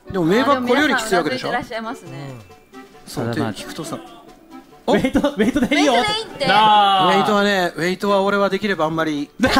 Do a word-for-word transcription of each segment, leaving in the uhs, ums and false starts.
でも名バッこれよりきついわけでしょ。 いらっしゃいますね。 そうって聞くとさ、 ウェイトウェイトでいいよ。 ウェイトでいいって。 ウェイトはね、ウェイトは俺はできればあんまりプラ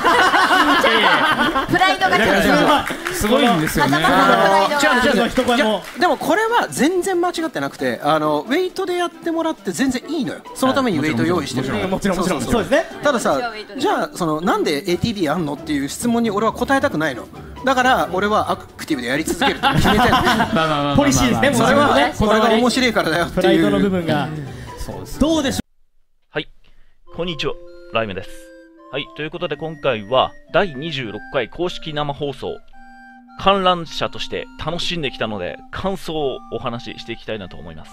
イドがすごいんですよね。 違う違う違う。でもこれは全然間違ってなくて、あのウェイトでやってもらって全然いいのよ。そのためにウェイト用意してるの。 もちろんもちろんそうですね。 たださ、じゃあそのなんで エーティービー あんのっていう質問に俺は答えたくないの。だから俺はアクティブでやり続けるって決めてるの。 ポリシーですね。 それはこれが面白いからだよっていう。 プライドの部分が。どうでしょう。 はい、こんにちは、ライムです。はい、ということで今回はだいにじゅうろっかい公式生放送、観覧者として楽しんできたので、感想をお話ししていきたいなと思います。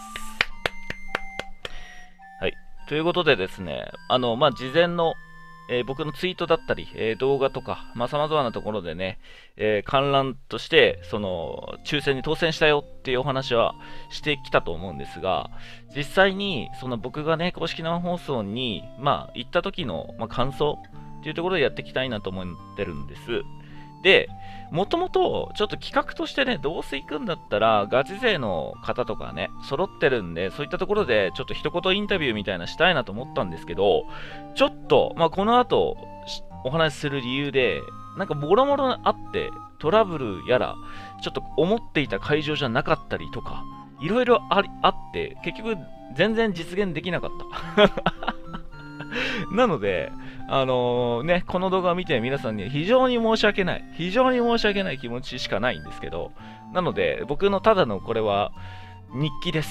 はい、ということでですね、あの、まあ、事前の、えー、僕のツイートだったり、えー、動画とか、まあ、様々なところでね、えー、観覧として、その、抽選に当選したよっていうお話はしてきたと思うんですが、実際に、その僕がね、公式生放送に、まあ、行った時の、まあ、感想っていうところでやっていきたいなと思ってるんです。で、もともと、ちょっと企画としてね、どうせ行くんだったら、ガチ勢の方とかね、揃ってるんで、そういったところで、ちょっと一言インタビューみたいなしたいなと思ったんですけど、ちょっと、まあ、この後、お話しする理由で、なんか、もろもろあって、トラブルやら、ちょっと思っていた会場じゃなかったりとか、いろいろありあって、結局、全然実現できなかった。なので、あのー、ね、この動画を見て皆さんに非常に申し訳ない、非常に申し訳ない気持ちしかないんですけど、なので、僕のただのこれは日記です。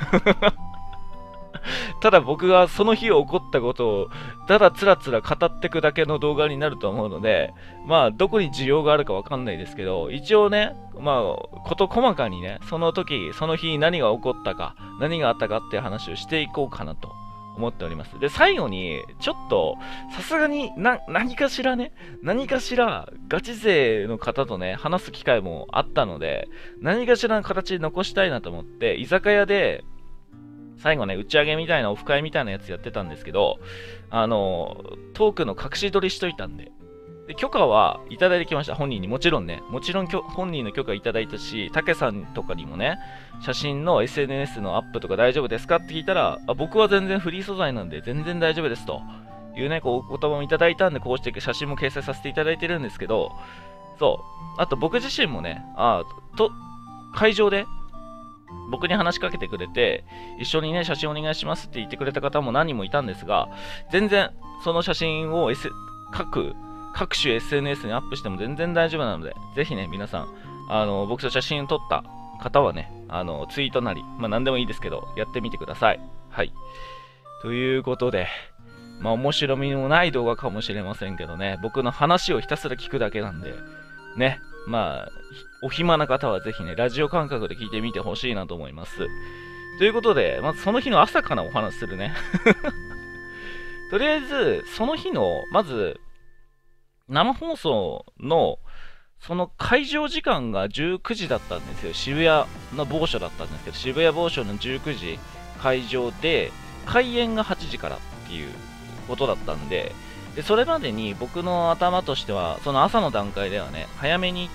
ただ僕がその日起こったことをただつらつら語っていくだけの動画になると思うので、まあどこに需要があるかわかんないですけど、一応ね、まあ事細かにね、その時、その日何が起こったか、何があったかっていう話をしていこうかなと思っております。で、最後に、ちょっと、さすがにな、何かしらね、何かしら、ガチ勢の方とね、話す機会もあったので、何かしらの形で残したいなと思って、居酒屋で、最後ね、打ち上げみたいなオフ会みたいなやつやってたんですけど、あの、トークの隠し撮りしといたんで、で許可はいただいてきました、本人に。もちろんね、もちろん本人の許可いただいたし、たけさんとかにもね、写真の エスエヌエス のアップとか大丈夫ですかって聞いたら、あ僕は全然フリー素材なんで全然大丈夫ですというね、こうお言葉もいただいたんで、こうして写真も掲載させていただいてるんですけど、そう、あと僕自身もね、あと会場で僕に話しかけてくれて、一緒にね、写真お願いしますって言ってくれた方も何人もいたんですが、全然その写真を、S、各各種 エスエヌエス にアップしても全然大丈夫なので、ぜひね、皆さん、あの僕と写真を撮った方はね、あのツイートなり、まあ何でもいいですけど、やってみてください。はい。ということで、まあ面白みのない動画かもしれませんけどね、僕の話をひたすら聞くだけなんで、ね、まあ、お暇な方はぜひね、ラジオ感覚で聞いてみてほしいなと思います。ということで、まずその日の朝からお話しするね。とりあえず、その日の、まず、生放送のその会場時間がじゅうくじだったんですよ。渋谷の某所だったんですけど、渋谷某所のじゅうくじ会場で、開演がはちじからっていうことだったんで、でそれまでに僕の頭としては、その朝の段階ではね、早めに行って、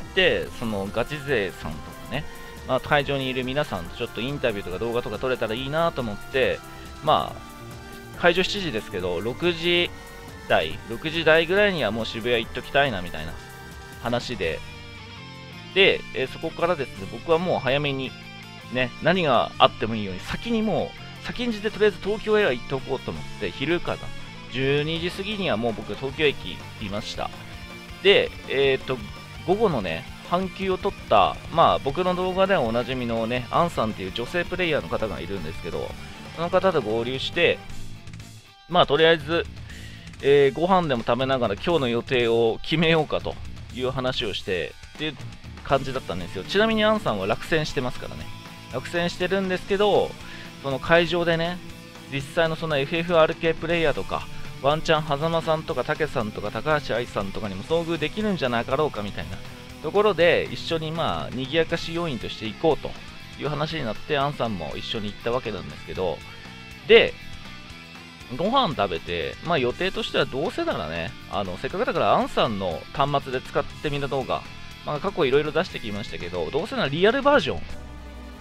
そのガチ勢さんとかね、まあ、会場にいる皆さんとちょっとインタビューとか動画とか撮れたらいいなと思って、まあ、会場しちじですけど、ろくじ台、ろくじ台ぐらいにはもう渋谷行っときたいなみたいな話で、で、えー、そこからですね、僕はもう早めにね、何があってもいいように、先にもう、先んじてとりあえず東京へは行っておこうと思って、昼からじゅうにじ過ぎにはもう僕、東京駅いました。で、えっと、午後のね、半休を取った、まあ僕の動画ではおなじみのね、アンさんっていう女性プレイヤーの方がいるんですけど、その方と合流して、まあとりあえず、えー、ご飯でも食べながら今日の予定を決めようかという話をしてっていう感じだったんですよ。ちなみにアンさんは落選してますからね。落選してるんですけど、その会場でね、実際のその エフエフアールケー プレイヤーとか、ワンチャン狭間さんとかたけさんとか高橋愛さんとかにも遭遇できるんじゃなかろうかみたいなところで、一緒にまあ賑やかし要員として行こうという話になって、アンさんも一緒に行ったわけなんですけど、で、ご飯食べて、まあ予定としてはどうせならね、あの、せっかくだからアンさんの端末で使ってみた動画、まあ過去いろいろ出してきましたけど、どうせならリアルバージョン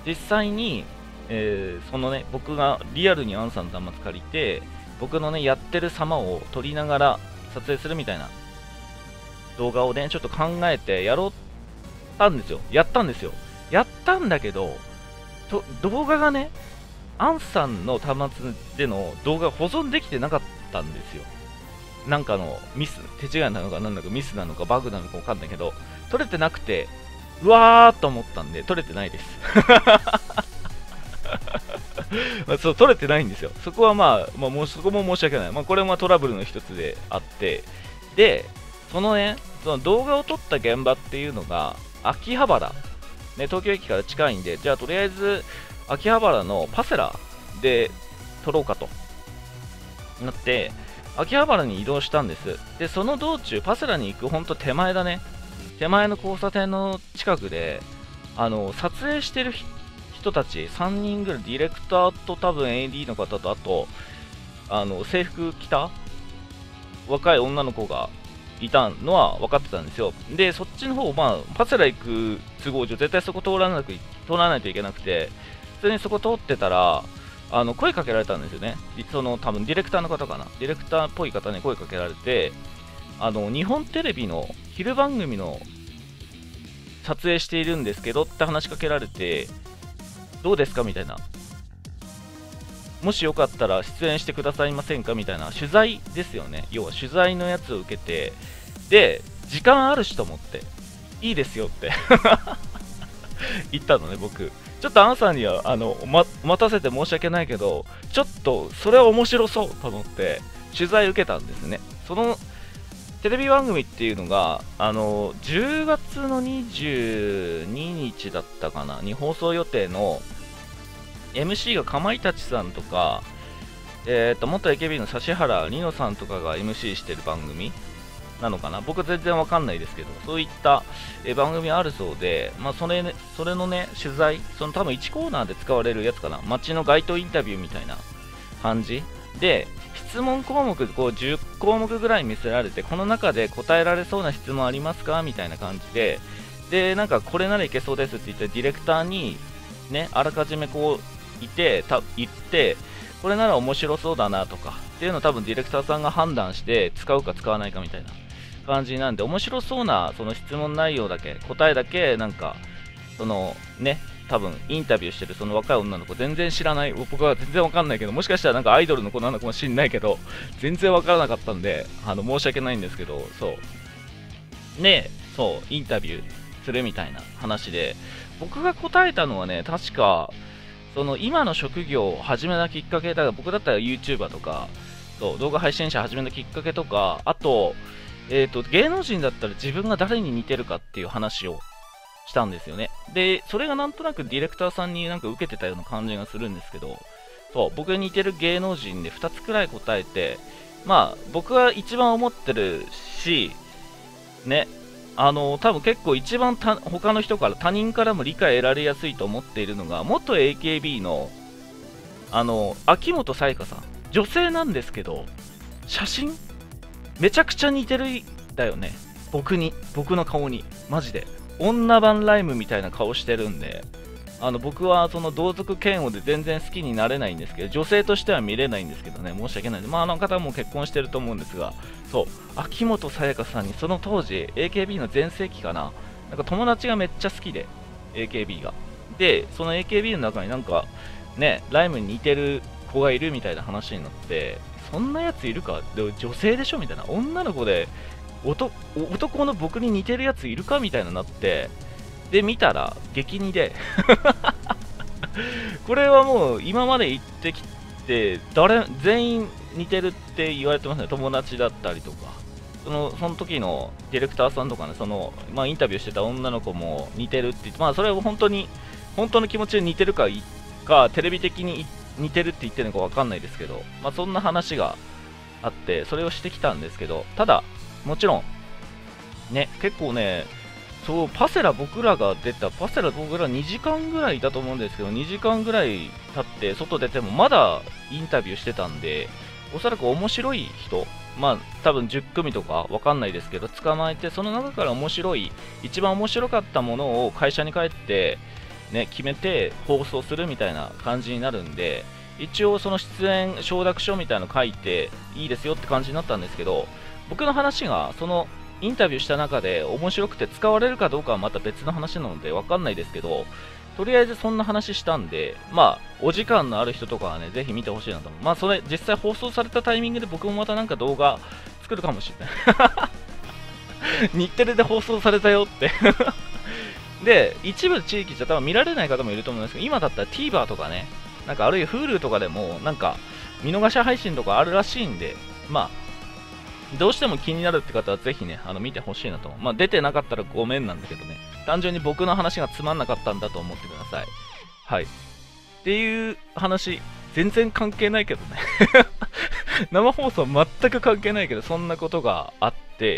実際に、えー、そのね、僕がリアルにアンさんの端末借りて、僕のね、やってる様を撮りながら撮影するみたいな動画をね、ちょっと考えてやろうったんですよ。やったんですよ。やったんだけど、と動画がね、アンさんの端末での動画保存できてなかったんですよ。なんかのミス、手違いなのかなんだかミスなのかバグなのかわかんないけど、撮れてなくて、うわーっと思ったんで、撮れてないです。まあそう、撮れてないんですよ。そこはまあ、まあ、もうそこも申し訳ない。まあ、これもトラブルの一つであって、で、そのね、その動画を撮った現場っていうのが、秋葉原、ね、東京駅から近いんで、じゃあとりあえず、秋葉原のパセラで撮ろうかとなって、秋葉原に移動したんです。で、その道中、パセラに行くほんと手前だね。手前の交差点の近くで、あの、撮影してる人たち、さんにんぐらい、ディレクターと多分 エーディー の方と、あと、あの、制服着た若い女の子がいたのは分かってたんですよ。で、そっちの方、まあ、パセラ行く都合上、絶対そこ通らなく、通らないといけなくて、普通にそこ通ってたら、あの、声かけられたんですよね。その、多分ディレクターの方かな。ディレクターっぽい方に声かけられて、あの、日本テレビの昼番組の撮影しているんですけどって話しかけられて、どうですかみたいな。もしよかったら出演してくださいませんかみたいな。取材ですよね。要は取材のやつを受けて、で、時間あるしと思って、いいですよって言ったのね、僕。ちょっとアンさんには、あの、ま、待たせて申し訳ないけど、ちょっと、それは面白そうと思って、取材受けたんですね。その、テレビ番組っていうのが、あの、じゅうがつのにじゅうににちだったかな、に放送予定の、エムシー がかまいたちさんとか、えっと、元 エーケービー の指原莉乃さんとかが エムシー してる番組なのかな、僕全然わかんないですけど、そういったえ番組あるそうで、まあ、それね、それのね、取材、その多分いちコーナーで使われるやつかな、街の街頭インタビューみたいな感じで、質問項目こうじゅっこうもくぐらい見せられて、この中で答えられそうな質問ありますかみたいな感じで、で、なんかこれならいけそうですって言ってディレクターにね、あらかじめこういて、た言って、これなら面白そうだなとかっていうのを多分ディレクターさんが判断して使うか使わないかみたいな感じなんで、面白そうなその質問内容だけ、答えだけ、なんかそのね、多分インタビューしてるその若い女の子全然知らない、僕は全然わかんないけど、もしかしたらなんかアイドルの子なのかもしんないけど、全然わからなかったんで、あの申し訳ないんですけど、そうね、そうインタビューするみたいな話で、僕が答えたのはね、確かその今の職業を始めたきっかけだから、僕だったら YouTuber とか、そう動画配信者始めたきっかけとか、あと、えーと、芸能人だったら自分が誰に似てるかっていう話をしたんですよね。で、それがなんとなくディレクターさんになんか受けてたような感じがするんですけど、そう、僕に似てる芸能人でふたつくらい答えて、まあ、僕が一番思ってるし、ね、あの、多分結構一番た他の人から、他人からも理解得られやすいと思っているのが、元 エーケービー の、あの、秋元才加さん。女性なんですけど、写真めちゃくちゃ似てるんだよね。僕に、僕の顔に。マジで。女版ライムみたいな顔してるんで、あの、僕はその同族嫌悪で全然好きになれないんですけど、女性としては見れないんですけどね、申し訳ない。まあ、あの方も結婚してると思うんですが、そう、秋元才加さんにその当時、エーケービー の全盛期かな、なんか友達がめっちゃ好きで、エーケービー が。で、その エーケービー の中になんか、ね、ライムに似てる子がいるみたいな話になって、そんなやついるか、で女性でしょみたいな、女の子で男、男の僕に似てるやついるかみたいななって、で、見たら激似でこれはもう今まで言ってきて、誰、全員似てるって言われてますね。友達だったりとか。その、その時のディレクターさんとかね、その、まあインタビューしてた女の子も似てるって言って、まあそれは本当に、本当の気持ちで似てるか、か、テレビ的に似てるって言ってるのかわかんないですけど、まあそんな話があって、それをしてきたんですけど、ただ、もちろん、ね、結構ね、そう、パセラ僕らが出た、パセラ僕らにじかんぐらいいたと思うんですけど、にじかんぐらい経って外出てもまだインタビューしてたんで、おそらく面白い人、まあ多分じゅっくみとかわかんないですけど、捕まえて、その中から面白い、一番面白かったものを会社に帰って、 ね、決めて放送するみたいな感じになるんで、一応その出演承諾書みたいなの書いていいですよって感じになったんですけど、僕の話がそのインタビューした中で面白くて使われるかどうかはまた別の話なのでわかんないですけど、とりあえずそんな話したんで、まあお時間のある人とかはね、ぜひ見てほしいなと思う。まあそれ実際放送されたタイミングで僕もまたなんか動画作るかもしれない日テレで放送されたよってで、一部地域じゃ多分見られない方もいると思うんですけど、今だったら TVer とかね、なんかあるいは Hulu とかでもなんか見逃し配信とかあるらしいんで、まあどうしても気になるって方はぜひね、あの見てほしいなと思う。まあ出てなかったらごめんなんだけどね、単純に僕の話がつまんなかったんだと思ってください。はい。っていう話、全然関係ないけどね生放送全く関係ないけど、そんなことがあって、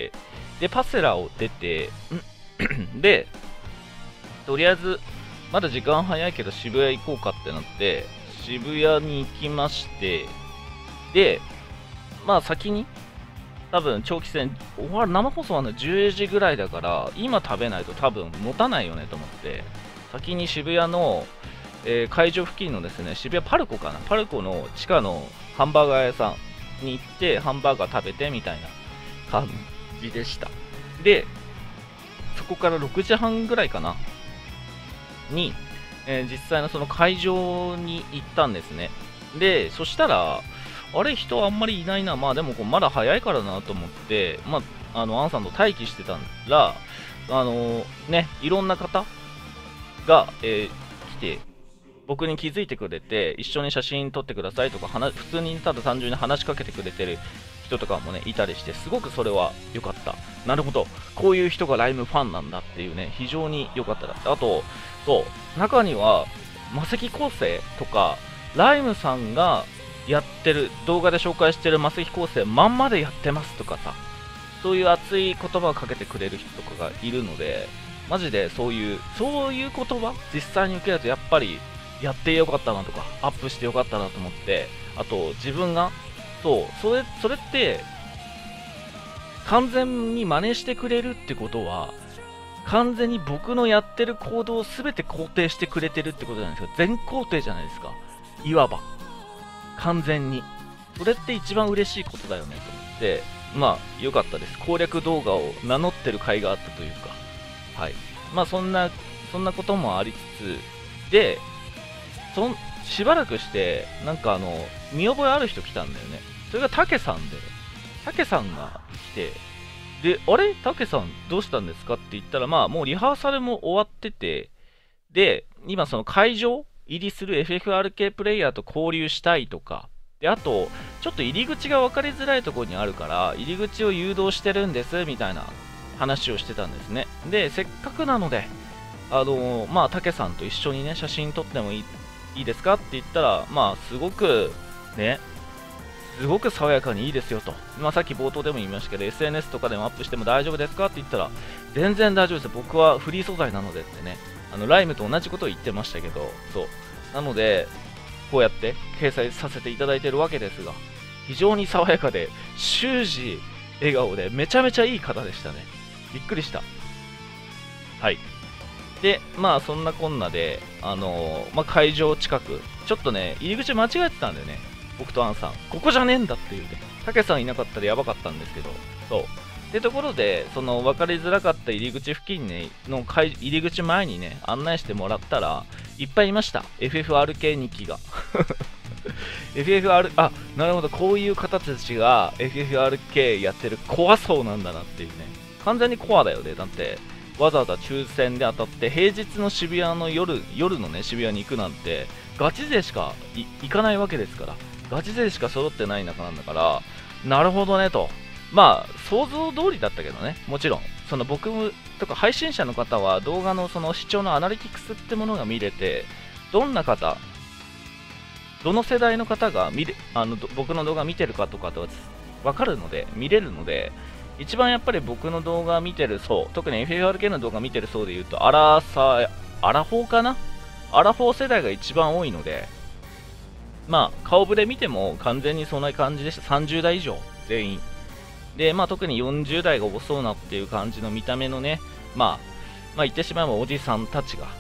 で、パセラを出て、で、とりあえず、まだ時間早いけど渋谷行こうかってなって、渋谷に行きまして、で、まあ先に、多分長期戦、終わる生放送はねじゅうじぐらいだから、今食べないと多分持たないよねと思って、先に渋谷の、えー、会場付近のですね、渋谷パルコかな、パルコの地下のハンバーガー屋さんに行って、ハンバーガー食べてみたいな感じでした。で、そこからろくじはんぐらいかな、に、えー、実際のその会場に行ったんですね。で、そしたら、あれ、人あんまりいないな、まあでもこうまだ早いからなと思って、まあ、あの、アンさんと待機してたら、あのー、ね、いろんな方が、えー、来て、僕に気づいてくれて、一緒に写真撮ってくださいとか、普通にただ単純に話しかけてくれてる人とかもね、いたりして、すごくそれは良かった。なるほど、こういう人がライムファンなんだっていうね、非常に良かったです。あと、そう、中には、魔石構成とか、ライムさんがやってる、動画で紹介してる魔石構成まんまでやってますとかさ、そういう熱い言葉をかけてくれる人とかがいるので、マジでそういう、そういう言葉、実際に受けるとやっぱり、やってよかったなとか、アップしてよかったなと思って、あと自分が、そう、それ、それって、完全に真似してくれるってことは、完全に僕のやってる行動を全て肯定してくれてるってことじゃないですか。全肯定じゃないですか。いわば。完全に。それって一番嬉しいことだよねと思って、まあ、よかったです。攻略動画を名乗ってる甲斐があったというか、はい。まあ、そんな、そんなこともありつつ、で、そんしばらくして、なんかあの、見覚えある人来たんだよね。それがタケさんで、タケさんが来て、で、あれタケさんどうしたんですかって言ったら、まあもうリハーサルも終わってて、で、今その会場入りする エフエフアールケー プレイヤーと交流したいとか、で、あと、ちょっと入り口が分かりづらいところにあるから、入り口を誘導してるんです、みたいな話をしてたんですね。で、せっかくなので、あのー、まあ、タケさんと一緒にね、写真撮ってもいい、いいですかって言ったら、まあ、すごく、ね、すごく爽やかにいいですよと。まあ、さっき冒頭でも言いましたけど、エスエヌエス とかでもアップしても大丈夫ですかって言ったら、全然大丈夫です。僕はフリー素材なのでってね、あの、ライムと同じことを言ってましたけど、そう。なので、こうやって掲載させていただいているわけですが、非常に爽やかで、終始笑顔で、めちゃめちゃいい方でしたね。びっくりした。はい。で、まあ、そんなこんなで、あのー、まあ、会場近く、ちょっとね、入り口間違えてたんだよね。僕とアンさん。ここじゃねえんだっていうね。タケさんいなかったらやばかったんですけど、そう。ってところで、その分かりづらかった入り口付近、ね、の入り口前にね、案内してもらったら、いっぱいいました。エフエフアールケー にきが。エフエフアール、あ、なるほど、こういう方たちが エフエフアールケー やってるコア層なんだなっていうね。完全にコアだよね。だって、わざわざ抽選で当たって、平日の渋谷の夜、夜のね、渋谷に行くなんて、ガチ勢しか行かないわけですから。ガチ勢しか揃ってない中なんだから、なるほどねと。まあ、想像通りだったけどね、もちろん。その僕とか配信者の方は動画のその視聴のアナリティクスってものが見れて、どんな方、どの世代の方が見れあの僕の動画見てるかとかと分かるので、見れるので、一番やっぱり僕の動画見てる層、特に エフエフアールケー の動画見てる層で言うと、アラサ、アラフォーかなアラフォー世代が一番多いので、まあ、顔ぶれ見ても完全にそんな感じでした。さんじゅうだい以上、全員。で、まあ特によんじゅうだいが多そうなっていう感じの見た目のね、まあ、まあ言ってしまえばおじさんたちが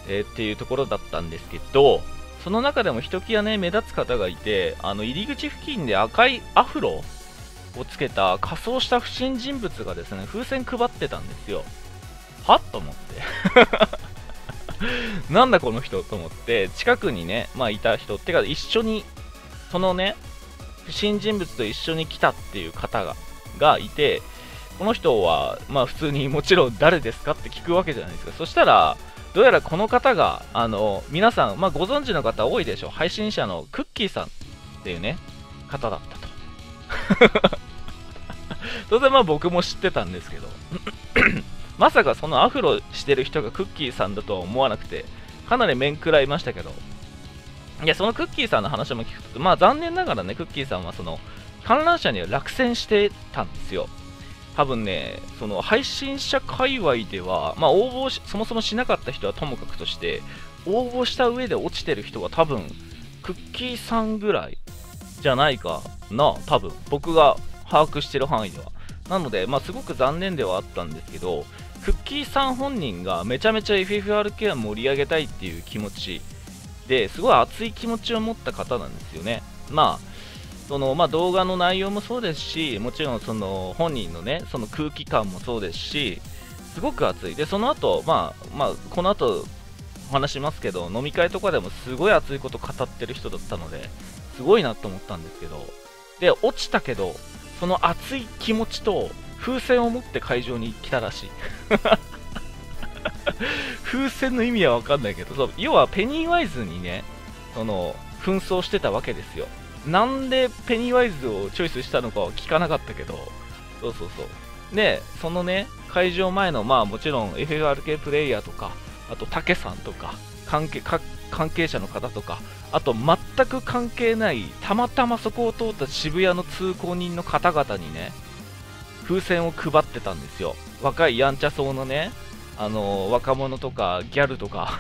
えー、っていうところだったんですけど、その中でもひときわね目立つ方がいて、あの入り口付近で赤いアフロをつけた仮装した不審人物がですね風船配ってたんですよ。はっと思ってなんだこの人と思って、近くにね、まあ、いた人ってか一緒にそのね不審人物と一緒に来たっていう方ががいて、この人はまあ普通にもちろん誰ですかって聞くわけじゃないですか。そしたらどうやらこの方があの皆さん、まあ、ご存知の方多いでしょう、配信者のクッキーさんっていうね方だったと当然まあ僕も知ってたんですけどまさかそのアフロしてる人がクッキーさんだとは思わなくて、かなり面食らいましたけど、いやそのクッキーさんの話も聞くと、まあ残念ながらねクッキーさんはその観覧車には落選してたんですよ。多分ね、その配信者界隈では、まあ応募し、そもそもしなかった人はともかくとして、応募した上で落ちてる人が多分、クッキーさんぐらいじゃないかな、多分、僕が把握してる範囲では。なので、まあすごく残念ではあったんですけど、クッキーさん本人がめちゃめちゃ エフエフアールケー を盛り上げたいっていう気持ちで、すごい熱い気持ちを持った方なんですよね。まあ、そのまあ、動画の内容もそうですし、もちろんその本人のね、その空気感もそうですし、すごく熱い。で、その後、まあ、まあ、この後お話しますけど、飲み会とかでもすごい熱いこと語ってる人だったので、すごいなと思ったんですけど、で、落ちたけど、その熱い気持ちと風船を持って会場に来たらしい。風船の意味は分かんないけど、そう、要はペニーワイズにね、その紛争してたわけですよ。なんでペニーワイズをチョイスしたのかは聞かなかったけど、そうそうそう。で、そのね、会場前の、まあもちろん エフエフアールケー プレイヤーとか、あと竹さんとか、関係か関係者の方とか、あと全く関係ない、たまたまそこを通った渋谷の通行人の方々にね、風船を配ってたんですよ。若いやんちゃそうなね、あのー、若者とかギャルとか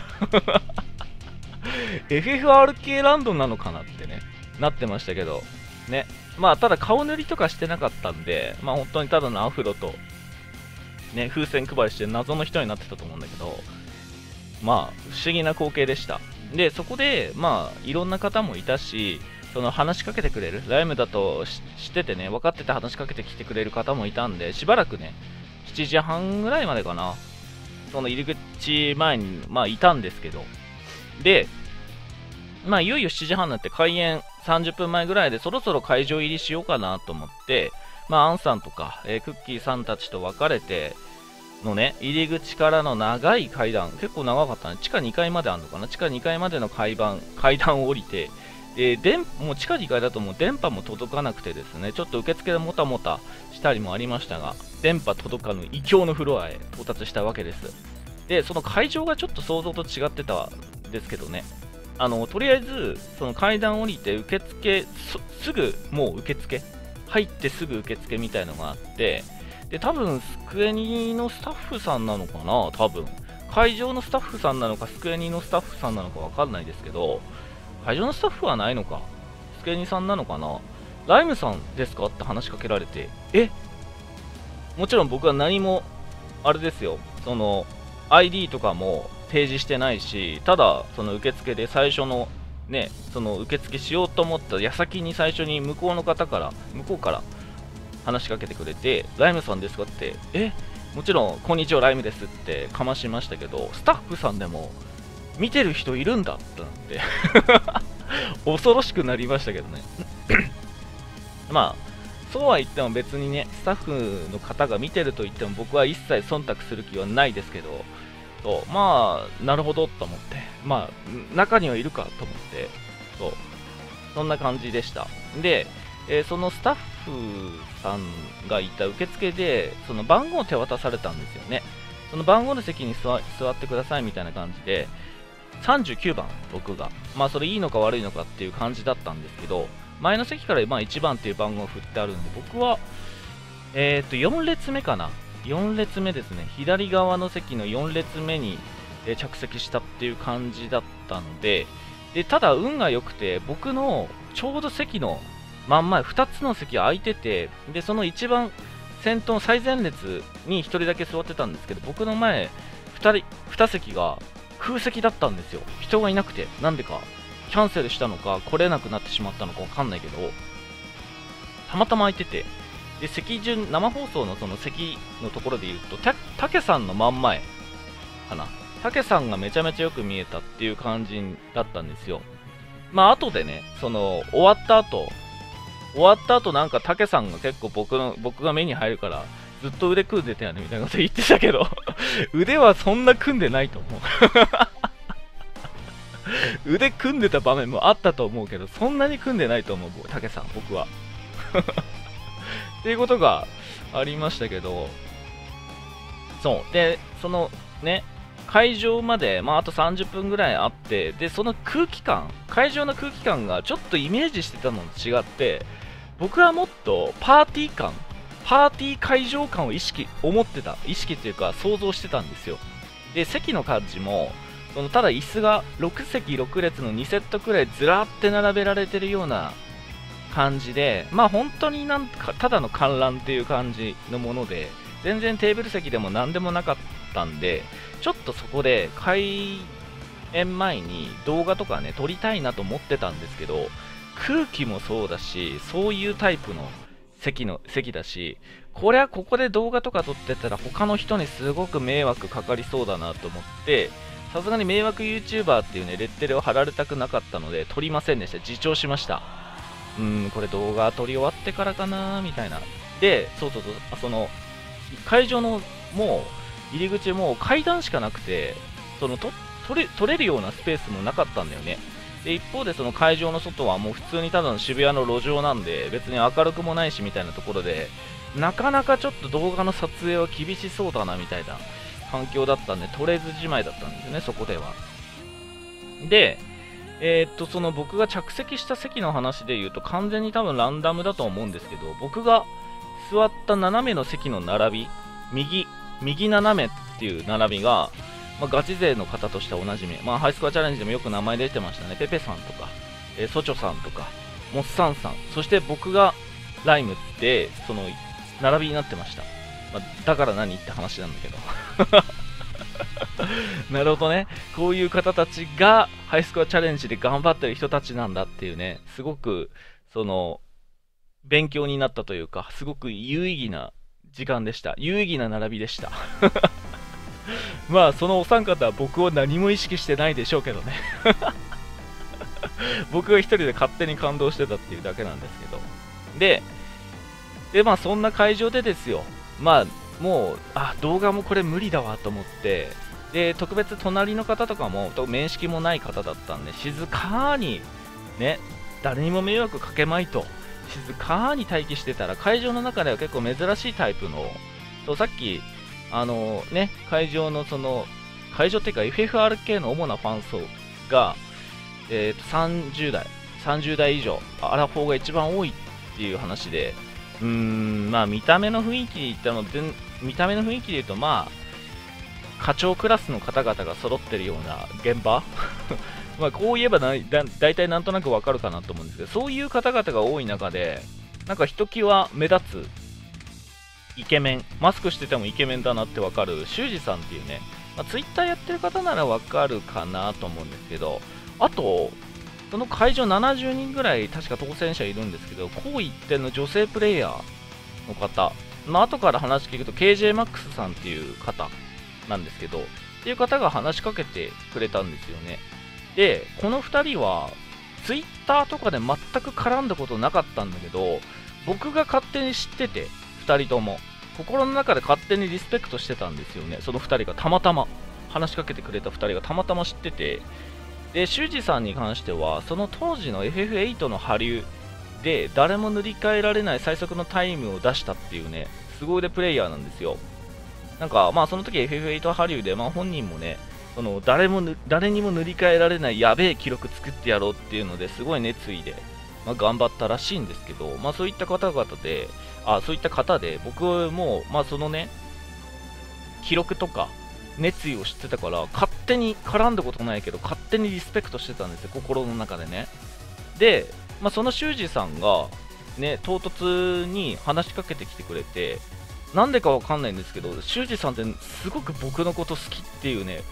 エフエフアールケー ランドなのかなってね、なってましたけど、ね。まあ、ただ顔塗りとかしてなかったんで、まあ本当にただのアフロと、ね、風船配りして謎の人になってたと思うんだけど、まあ、不思議な光景でした。で、そこで、まあ、いろんな方もいたし、その話しかけてくれる、ライムだと知っててね、分かってて話しかけてきてくれる方もいたんで、しばらくね、しちじはんぐらいまでかな、その入り口前に、まあ、いたんですけど、で、まあ、いよいよしちじはんになって開演さんじゅっぷんまえぐらいでそろそろ会場入りしようかなと思って、まあ、アンさんとか、えー、クッキーさんたちと分かれてのね、入り口からの長い階段、結構長かったね。地下にかいまであるのかな、地下にかいまでの階段、階段を降りて、で、電もう地下にかいだともう電波も届かなくてですね、ちょっと受付でもたもたしたりもありましたが、電波届かぬ異教のフロアへ到達したわけです。で、その会場がちょっと想像と違ってたんですけどね、あのとりあえずその階段降りて受付 す, すぐもう受付入ってすぐ受付みたいのがあって、で多分スクエニのスタッフさんなのかな、多分会場のスタッフさんなのかスクエニのスタッフさんなのかわかんないですけど、会場のスタッフはないのか、スクエニさんなのかな、ライムさんですかって話しかけられて、えもちろん僕は何もあれですよ、その アイディー とかも提示してないし、ただその受付で最初のね、その受付しようと思った矢先に最初に向こうの方から向こうから話しかけてくれて、ライムさんですかって、えもちろんこんにちはライムですってかましましたけど、スタッフさんでも見てる人いるんだってなって恐ろしくなりましたけどねまあそうは言っても別にね、スタッフの方が見てると言っても僕は一切忖度する気はないですけど、そうまあなるほどと思って、まあ中にはいるかと思って、そうそんな感じでした。で、えー、そのスタッフさんがいた受付でその番号を手渡されたんですよね。その番号の席に座ってくださいみたいな感じで、さんじゅうきゅうばん僕が、まあそれいいのか悪いのかっていう感じだったんですけど、前の席からまあいちばんっていう番号を振ってあるんで、僕はえっとよん列目かな、よん列目ですね、左側の席のよん列目に着席したっていう感じだったので、でただ運が良くて僕のちょうど席の真ん前ふたつの席空いてて、でその一番先頭最前列にひとりだけ座ってたんですけど、僕の前 2, 人に席が空席だったんですよ。人がいなくて、なんでかキャンセルしたのか来れなくなってしまったのかわかんないけど、たまたま空いてて、で席順、生放送のその席のところで言うと、たたけさんの真ん前かな、たけさんがめちゃめちゃよく見えたっていう感じだったんですよ。まあ後でね、その終わった後終わった後なんかたけさんが結構僕の僕が目に入るからずっと腕組んでたよねみたいなこと言ってたけど腕はそんな組んでないと思う腕組んでた場面もあったと思うけど、そんなに組んでないと思う、たけさん、僕はっていうことがありましたけど、そうで、そのね会場まで、まあ、あとさんじゅっぷんぐらいあって、でその空気感、会場の空気感がちょっとイメージしてたのと違って、僕はもっとパーティー感、パーティー会場感を意識、思ってた、意識というか想像してたんですよ。で席の感じも、そのただ椅子がろくせきろくれつのにセットくらいずらって並べられてるような感じで、まあ本当になんかただの観覧っていう感じのもので、全然テーブル席でも何でもなかったんで、ちょっとそこで開演前に動画とかね撮りたいなと思ってたんですけど、空気もそうだし、そういうタイプの席の席だし、これはここで動画とか撮ってたら他の人にすごく迷惑かかりそうだなと思って、さすがに迷惑 YouTuber っていうねレッテルを貼られたくなかったので撮りませんでした。自重しました。うーんこれ動画撮り終わってからかなみたいな。でそうそうそう、その会場のもう入り口も階段しかなくて、そのと撮れ撮れるようなスペースもなかったんだよね。で一方でその会場の外はもう普通にただの渋谷の路上なんで、別に明るくもないしみたいなところで、なかなかちょっと動画の撮影は厳しそうだなみたいな環境だったんで、撮れずじまいだったんですよね、そこでは。でえー、っとその僕が着席した席の話で言うと、完全に多分ランダムだと思うんですけど、僕が座った斜めの席の並び、右右斜めっていう並びが、まあ、ガチ勢の方としてはおなじみ、まあ、ハイスコアチャレンジでもよく名前出てましたね。ペペさんとか、えー、ソチョさんとか、モッサンさん、そして僕がライムってその並びになってました。まあ、だから何って話なんだけどなるほどね、こういう方たちがハイスコアチャレンジで頑張ってる人たちなんだっていうね、すごくその勉強になったというか、すごく有意義な時間でした。有意義な並びでしたまあそのお三方は僕を何も意識してないでしょうけどね僕が一人で勝手に感動してたっていうだけなんですけど、ででまあそんな会場でですよ、まあもうあ動画もこれ無理だわと思って、で特別隣の方とかも面識もない方だったんで、静かにね、誰にも迷惑かけまいと静かに待機してたら、会場の中では結構珍しいタイプの、そうさっきあのね会場のその会場っていうか エフエフアールケー の主なファン層が、えー、とさんじゅうだいさんじゅうだい以上、アラフォーが一番多いっていう話で、うーんまあ見た目の雰囲気で言ったので、見た目の雰囲気で言うと、まあ課長クラスの方々が揃ってるような現場まあこう言えばだだ大体なんとなくわかるかなと思うんですけど、そういう方々が多い中で、なんかひときわ目立つイケメン、マスクしててもイケメンだなってわかる修二さんっていうね、まあ、ツイッターやってる方ならわかるかなと思うんですけど、あとその会場ななじゅうにんぐらい確か当選者いるんですけど、こう一点の女性プレイヤーの方、まあ後から話聞くと ケージェーマックス さんっていう方なんですけど、っていう方が話しかけてくれたんですよね。でこのふたりはツイッターとかで全く絡んだことなかったんだけど、僕が勝手に知ってて、ふたりとも心の中で勝手にリスペクトしてたんですよね。そのふたりがたまたま話しかけてくれたふたりがたまたま知ってて、で修二さんに関してはその当時の エフエフエイト の波竜で誰も塗り替えられない最速のタイムを出したっていうね、凄腕プレイヤーなんですよ。なんかまあその時 エフエフエイト 波竜で、まあ本人もね、その誰も誰にも塗り替えられないやべえ記録作ってやろうっていうのですごい熱意で、まあ、頑張ったらしいんですけど、まあそういった方々で、あそういった方で、僕もまあそのね記録とか熱意を知ってたから、勝手に絡んだことないけど勝手にリスペクトしてたんですよ、心の中でね。で、まあ、その修二さんがね唐突に話しかけてきてくれて、なんでかわかんないんですけど、修二さんってすごく僕のこと好きっていうね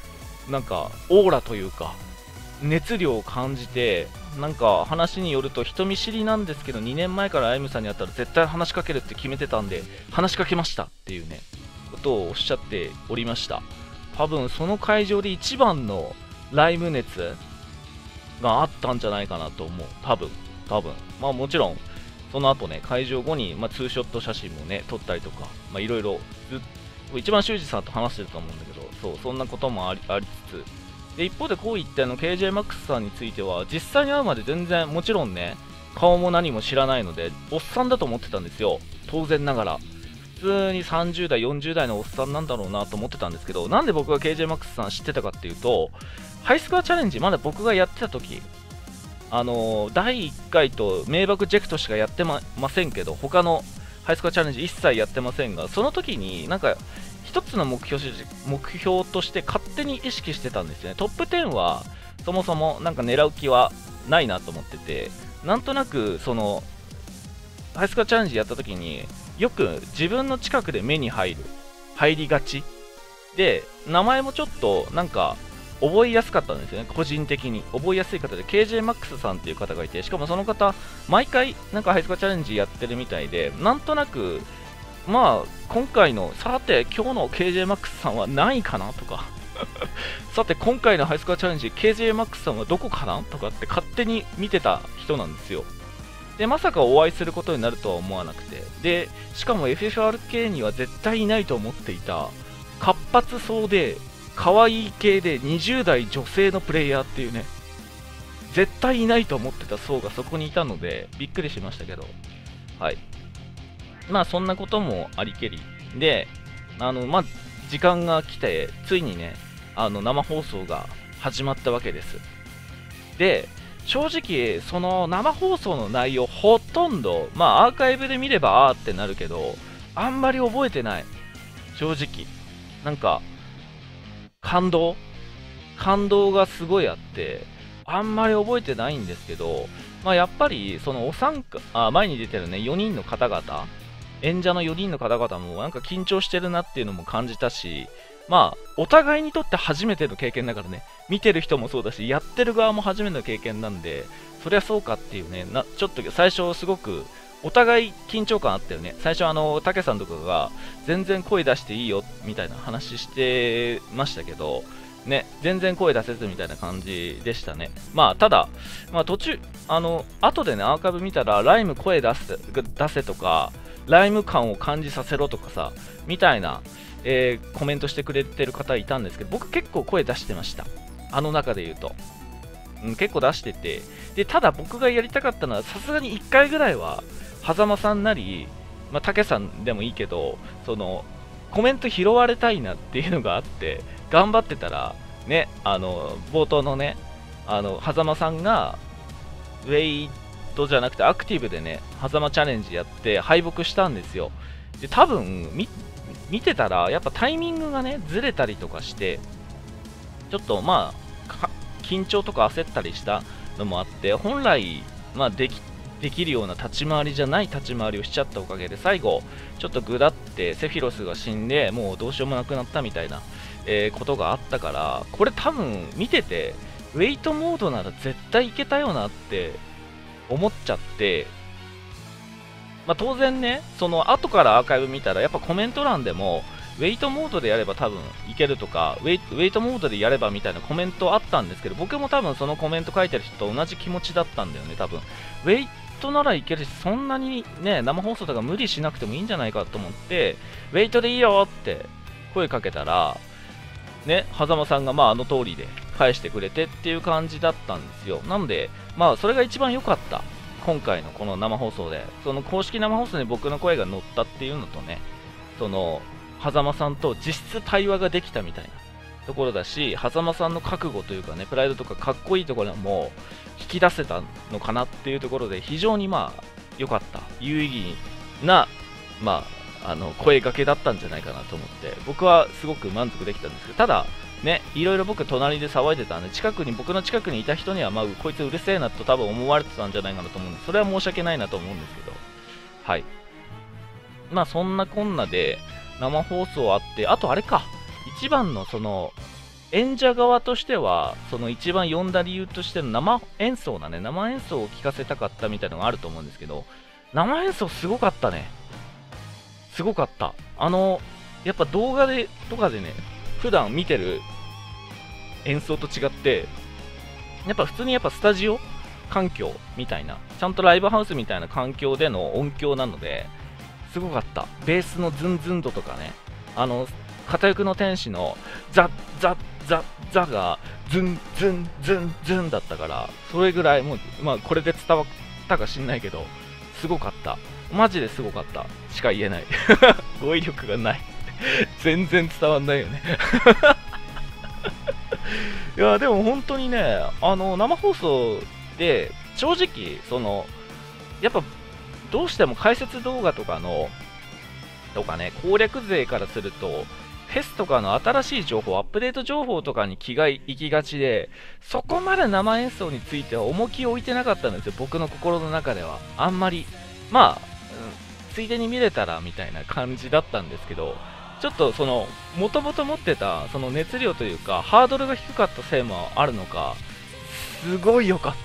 なんかオーラというか熱量を感じて、なんか話によると人見知りなんですけどにねんまえからあゆむさんに会ったら絶対話しかけるって決めてたんで話しかけましたっていうねことをおっしゃっておりました。多分その会場で一番のライブ熱があったんじゃないかなと思う。多分多分まあもちろんその後ね会場後に、まあ、ツーショット写真もね撮ったりとかいろいろ一番修二さんと話してると思うんだけど、そうそんなこともあり、ありつつで、一方でこう言ったの ケージェーマックス さんについては実際に会うまで全然もちろんね顔も何も知らないのでおっさんだと思ってたんですよ。当然ながら普通にさんじゅうだいよんじゅうだいのおっさんなんだろうなと思ってたんですけど、なんで僕が ケージェーマックス さん知ってたかっていうと、ハイスコアチャレンジまだ僕がやってた時、あのー、だいいっかいと迷惑ジェクトしかやってま、ませんけど他のハイスコアチャレンジ一切やってませんが、その時になんか一つの目標目標として勝手に意識してたんですよね。トップじゅうはそもそもなんか狙う気はないなと思ってて、なんとなくそのハイスコアチャレンジやった時によく自分の近くで目に入る入りがちで、名前もちょっとなんか覚えやすかったんですよね。個人的に覚えやすい方で ケージェーマックス さんっていう方がいて、しかもその方毎回なんかハイスコアチャレンジやってるみたいで、なんとなくまあ今回のさて今日の ケージェーマックス さんは何位かなとかさて今回のハイスコアチャレンジ ケージェーマックス さんはどこかなとかって勝手に見てた人なんですよ。でまさかお会いすることになるとは思わなくて、でしかも エフエフアールケー には絶対いないと思っていた活発そうで可愛い系でにじゅうだい女性のプレイヤーっていうね、絶対いないと思ってた層がそこにいたのでびっくりしましたけど、はい、まあそんなこともありけりで、あのまあ時間が来てついにねあの生放送が始まったわけです。で正直その生放送の内容ほとんどまあアーカイブで見ればあーってなるけどあんまり覚えてない。正直なんか感動感動がすごいあってあんまり覚えてないんですけど、まあやっぱりそのお参加あ前に出てるねよにんの方々、演者のよにんの方々もなんか緊張してるなっていうのも感じたし、まあお互いにとって初めての経験だからね、見てる人もそうだしやってる側も初めての経験なんで、そりゃそうかっていうね、なちょっと最初すごくお互い緊張感あったよね。最初あのたけさんとかが全然声出していいよみたいな話してましたけどね、全然声出せずみたいな感じでしたね。まあただ、まあ、途中あの後でねアーカイブ見たらライム声出せ出せとかライム感を感じさせろとかさみたいな、えー、コメントしてくれてる方いたんですけど、僕結構声出してました。あの中で言うと、うん、結構出してて、でただ僕がやりたかったのはさすがにいっかいぐらいは狭間さんなり、まあ、たけさんでもいいけどそのコメント拾われたいなっていうのがあって頑張ってたらね、あの冒頭のねあの狭間さんがウェイトじゃなくてアクティブでね狭間チャレンジやって敗北したんですよ。で多分見見てたらやっぱタイミングがねずれたりとかしてちょっとまあ緊張とか焦ったりしたのもあって、本来まあできできるような立ち回りじゃない立ち回りをしちゃったおかげで最後ちょっとグダってセフィロスが死んでもうどうしようもなくなったみたいな、えー、ことがあったから、これ多分見ててウェイトモードなら絶対いけたよなって思っちゃって、まあ、当然ねその後からアーカイブ見たらやっぱコメント欄でもウェイトモードでやれば多分いけるとかウェイ、ウェイトモードでやればみたいなコメントあったんですけど、僕も多分そのコメント書いてる人と同じ気持ちだったんだよね。多分ウェイトならいけるしそんなにね生放送とか無理しなくてもいいんじゃないかと思ってウェイトでいいよって声かけたらね狭間さんがまああの通りで返してくれてっていう感じだったんですよ。なのでまあそれが一番良かった。今回のこの生放送でその公式生放送に僕の声が乗ったっていうのとね、その狭間さんと実質対話ができたみたいなところだし、狭間さんの覚悟というかねプライドとかかっこいいところも引き出せたのかなっていうところで非常にまあ良かった有意義なまああの声掛けだったんじゃないかなと思って僕はすごく満足できたんですけど、ただねいろいろ僕隣で騒いでたんで近くに僕の近くにいた人にはまあこいつうるせえなと多分思われてたんじゃないかなと思うんで、それは申し訳ないなと思うんですけど、はい、まあそんなこんなで生放送あって、あとあれか一番のその演者側としては、その一番呼んだ理由としての生演奏だね、生演奏を聴かせたかったみたいなのがあると思うんですけど、生演奏すごかったね。すごかった。あの、やっぱ動画でとかでね、普段見てる演奏と違って、やっぱ普通にやっぱスタジオ環境みたいな、ちゃんとライブハウスみたいな環境での音響なので、すごかった。ベースのズンズン度とかね、あの、片翼の天使のザッザッザッザがズンズンズンズンだったから、それぐらいもう、まあこれで伝わったか知んないけど、すごかった。マジですごかったしか言えない。語彙力がない。全然伝わんないよね。いや、でも本当にね、あの、生放送で、正直、その、やっぱ、どうしても解説動画とかの、とかね、攻略勢からすると、フェスとかの新しい情報、アップデート情報とかに気が行きがちで、そこまで生演奏については重きを置いてなかったんですよ、僕の心の中では。あんまり。まあ、うん、ついでに見れたらみたいな感じだったんですけど、ちょっとその、もともと持ってた、その熱量というか、ハードルが低かったせいもあるのか、すごい良かった。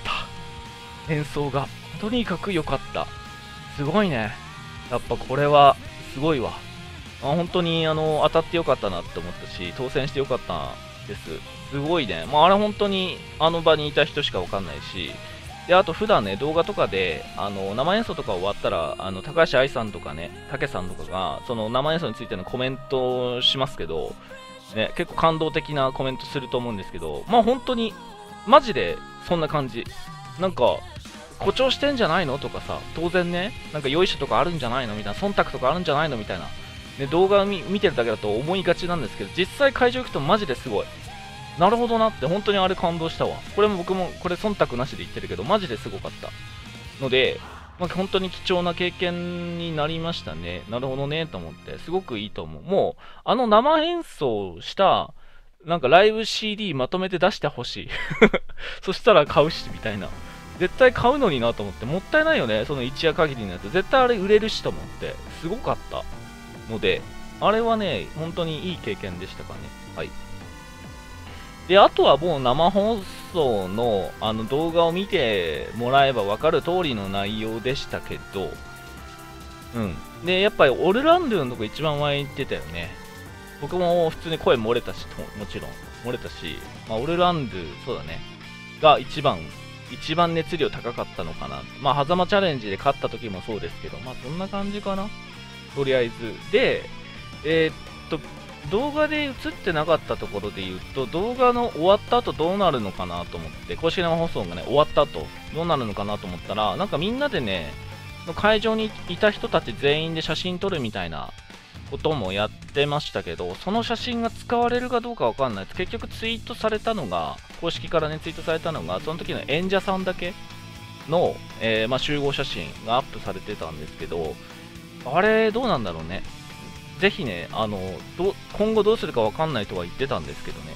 演奏が。とにかく良かった。すごいね。やっぱこれは、すごいわ。あ、本当にあの当たってよかったなって思ったし、当選してよかったです。すごいね。まあ、あれ本当にあの場にいた人しかわかんないし、で、あと普段ね、動画とかで、あの、生演奏とか終わったら、あの、高橋愛さんとかね、竹さんとかが、その生演奏についてのコメントをしますけど、ね、結構感動的なコメントすると思うんですけど、まあ本当に、マジでそんな感じ。なんか、誇張してんじゃないのとかさ、当然ね、なんか良いしょとかあるんじゃないのみたいな、忖度とかあるんじゃないのみたいな、ね、動画を 見, 見てるだけだと思いがちなんですけど、実際会場行くとマジですごい。なるほどなって、本当にあれ感動したわ。これも僕も、これ忖度なしで言ってるけど、マジですごかったので、まあ、本当に貴重な経験になりましたね。なるほどね、と思って、すごくいいと思う。もう、あの生演奏した、なんかライブ シーディー まとめて出してほしい。そしたら買うし、みたいな。絶対買うのになと思って、もったいないよね、その一夜限りのやつ。絶対あれ売れるしと思って、すごかったので、あれはね、本当にいい経験でしたかね。はい。で、あとはもう生放送のあの動画を見てもらえば分かる通りの内容でしたけど、うん。で、やっぱりオルランドゥのとこ一番湧いてたよね。僕も普通に声漏れたし、もちろん漏れたし、まあ、オルランドゥ、そうだね、が一番、一番熱量高かったのかな。まあ、狭間チャレンジで勝った時もそうですけど、まあ、そんな感じかな。とりあえず。で、えー、っと、動画で映ってなかったところで言うと、動画の終わった後どうなるのかなと思って、公式生放送がね、終わった後どうなるのかなと思ったら、なんかみんなでね、会場にいた人たち全員で写真撮るみたいなこともやってましたけど、その写真が使われるかどうかわかんないです。結局ツイートされたのが、公式からね、ツイートされたのが、その時の演者さんだけの、えーまあ、集合写真がアップされてたんですけど、あれ、どうなんだろうね。ぜひね、あのど今後どうするかわかんないとは言ってたんですけどね。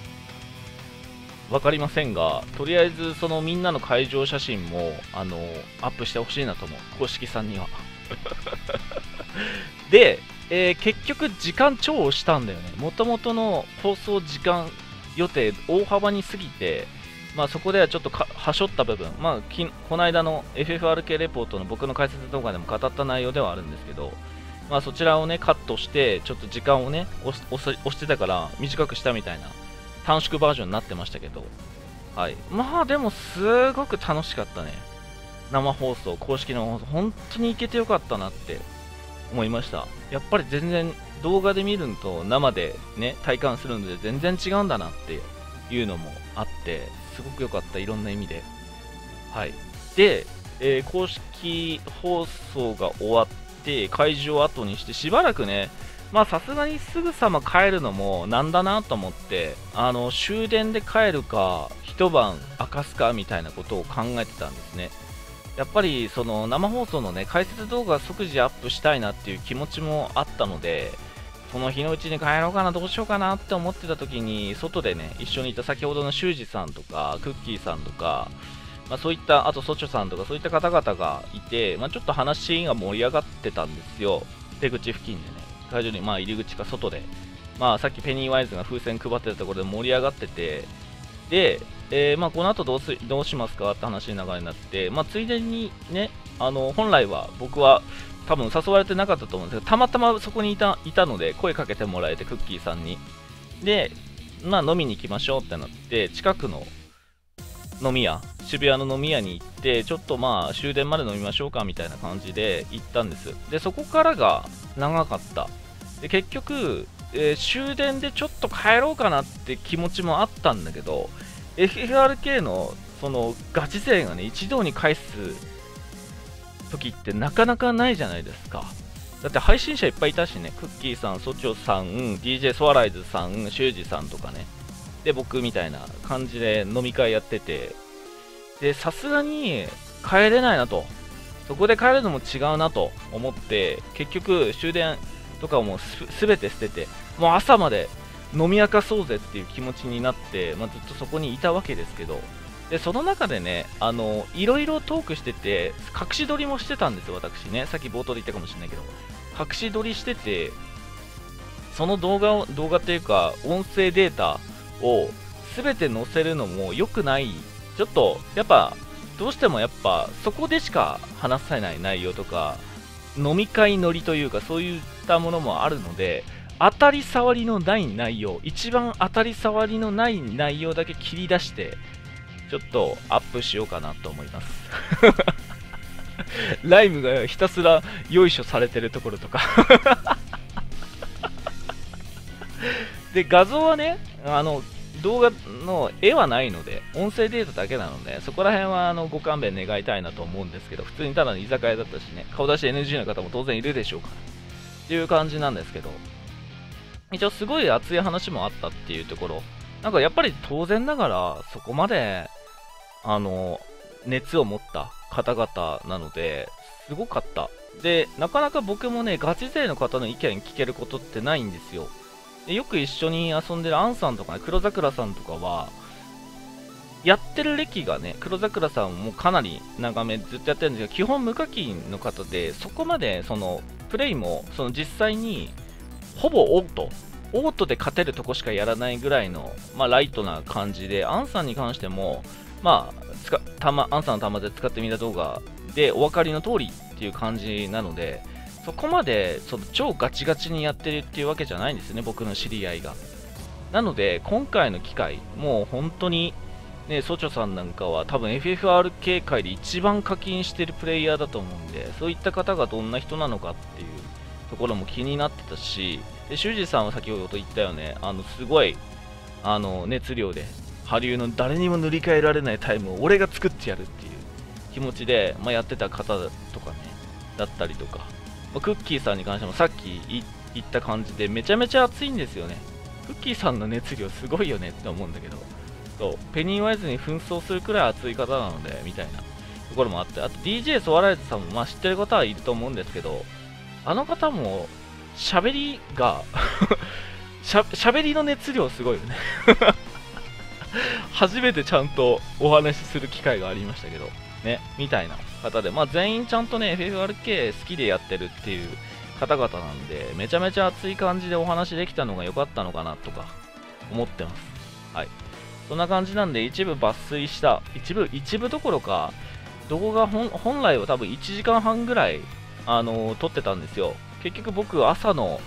わかりませんが、とりあえずそのみんなの会場写真もあのアップしてほしいなと思う、公式さんには。で、えー、結局時間超押したんだよね。もともとの放送時間予定大幅に過ぎて、まあそこではちょっとかはしょった部分、まあきこの間の エフエフアールケー レポートの僕の解説動画でも語った内容ではあるんですけど、まあそちらをねカットしてちょっと時間をね押し押し押してたから短くしたみたいな短縮バージョンになってましたけど、はい、まあでもすごく楽しかったね。生放送、公式生放送、本当に行けてよかったなって思いました。やっぱり全然動画で見るのと生でね体感するので全然違うんだなっていうのもあって、すごく良かった、いろんな意味で。はい。で、えー、公式放送が終わって会場を後にしてしばらくね、まあさすがにすぐさま帰るのもなんだなと思って、あの終電で帰るか一晩明かすかみたいなことを考えてたんですね。やっぱりその生放送のね解説動画即時アップしたいなっていう気持ちもあったので、その日のうちに帰ろうかな、どうしようかなって思ってた時に、外でね一緒にいた先ほどの修二さんとかクッキーさんとか、まあ、そういった、あとソチョさんとかそういった方々がいて、まあ、ちょっと話が盛り上がってたんですよ。出口付近でね、会場にまあ入り口か外でまあ、さっきペニーワイズが風船配ってたところで盛り上がってて、で、えーまあ、この後どうすどうしますかって話に流れになって、まあ、ついでにね、あの本来は僕は多分誘われてなかったと思うんですけど、たまたまそこにいたいたので声かけてもらえて、クッキーさんに。で、まあ、飲みに行きましょうってなって、近くの飲み屋、渋谷の飲み屋に行って、ちょっとまあ終電まで飲みましょうかみたいな感じで行ったんです。で、そこからが長かった。で、結局、えー、終電でちょっと帰ろうかなって気持ちもあったんだけど、エフエフアールケー のそのガチ勢がね、一堂に会す時ってなかなかないじゃないですか。だって配信者いっぱいいたしね、クッキーさん、ソチョさん、ディージェー ソワライズさん、シュウジさんとかね、で、僕みたいな感じで飲み会やってて、で、さすがに帰れないなと、そこで帰るのも違うなと思って、結局終電とかをもうすすべて捨てて、もう朝まで飲み明かそうぜっていう気持ちになって、まあ、ずっとそこにいたわけですけど、で、その中でね、あの、いろいろトークしてて、隠し撮りもしてたんですよ、私ね。さっき冒頭で言ったかもしれないけど、隠し撮りしてて、その動画を、動画っていうか、音声データを全て載せるのも良くない。ちょっと、やっぱ、どうしてもやっぱ、そこでしか話せない内容とか、飲み会乗りというか、そういったものもあるので、当たり障りのない内容、一番当たり障りのない内容だけ切り出して、ちょっとアップしようかなと思います。ライムがひたすらよいしょされてるところとか。で、画像はね、あの、動画の絵はないので、音声データだけなので、そこら辺はあのご勘弁願いたいなと思うんですけど、普通にただの居酒屋だったしね、顔出し エヌジー の方も当然いるでしょうから。っていう感じなんですけど、一応すごい熱い話もあったっていうところ、なんかやっぱり当然ながら、そこまで、あの、熱を持った方々なので、すごかった。で、なかなか僕もね、ガチ勢の方の意見聞けることってないんですよ。で、よく一緒に遊んでるアンさんとかね、黒桜さんとかは、やってる歴がね、黒桜さんもかなり長めずっとやってるんですけど、基本無課金の方で、そこまでそのプレイもその実際にほぼオート、オートで勝てるとこしかやらないぐらいの、まあ、ライトな感じで、アンさんに関しても、まあ、つかたまアンさんの端末で使ってみた動画でお分かりの通りっていう感じなので、そこまでその超ガチガチにやってるっていうわけじゃないんですね、僕の知り合いが。なので、今回の機会、もう本当に、ね、ソチョさんなんかは多分 エフエフアールケー 界で一番課金してるプレイヤーだと思うんで、そういった方がどんな人なのかっていうところも気になってたし、で、修二さんは先ほど言ったよね、あの、すごい、あの、熱量で、ハリウの誰にも塗り替えられないタイムを俺が作ってやるっていう気持ちで、まあ、やってた方とかね、だったりとか、まあ、クッキーさんに関してもさっき言った感じでめちゃめちゃ熱いんですよね。クッキーさんの熱量すごいよねって思うんだけど、そう、ペニーワイズに紛争するくらい熱い方なので、みたいなところもあって、あと ディージェー ソワライズさんもまあ知ってる方はいると思うんですけど、あの方も喋りがしゃ喋りの熱量すごいよね。初めてちゃんとお話しする機会がありましたけど、ね、みたいな方で、まあ全員ちゃんとね、エフエフアールケー 好きでやってるっていう方々なんで、めちゃめちゃ熱い感じでお話できたのが良かったのかなとか思ってます。はい。そんな感じなんで、一部抜粋した、一部、一部どころか、動画本、本来は多分いちじかんはんぐらい、あのー、撮ってたんですよ。結局僕、朝の、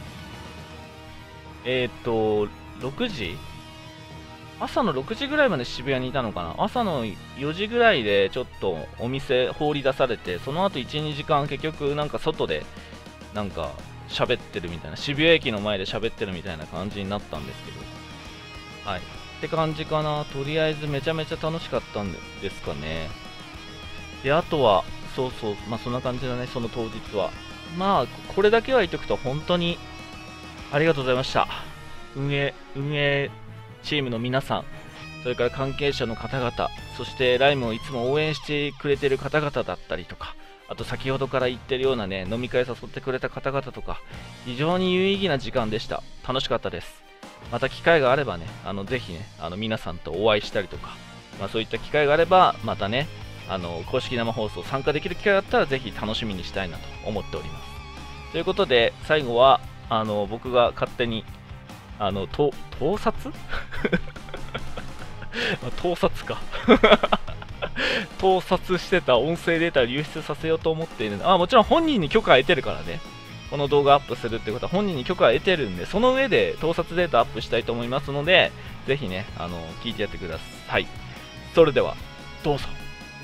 えっと、ろくじ朝のろくじぐらいまで渋谷にいたのかな。朝のよじぐらいでちょっとお店放り出されて、その後いち、にじかん結局なんか外でなんか喋ってるみたいな、渋谷駅の前で喋ってるみたいな感じになったんですけど、はい。って感じかな。とりあえずめちゃめちゃ楽しかったんですかね。で、あとは、そうそう、まあそんな感じだね、その当日は。まあ、これだけは言っとくと本当にありがとうございました。運営、運営、チームの皆さん、それから関係者の方々、そしてライムをいつも応援してくれてる方々だったりとか、あと先ほどから言ってるようなね、飲み会誘ってくれた方々とか、非常に有意義な時間でした。楽しかったです。また機会があればね、あのぜひね、あの皆さんとお会いしたりとか、まあ、そういった機会があれば、またね、あの公式生放送参加できる機会があったら、ぜひ楽しみにしたいなと思っております。ということで、最後はあの僕が勝手にあのと盗撮盗撮か盗撮してた音声データを流出させようと思っているの。あ、もちろん本人に許可は得てるからね。この動画アップするってことは本人に許可は得てるんで、その上で盗撮データアップしたいと思いますので、ぜひね、あの聞いてやってください。それではどうぞ。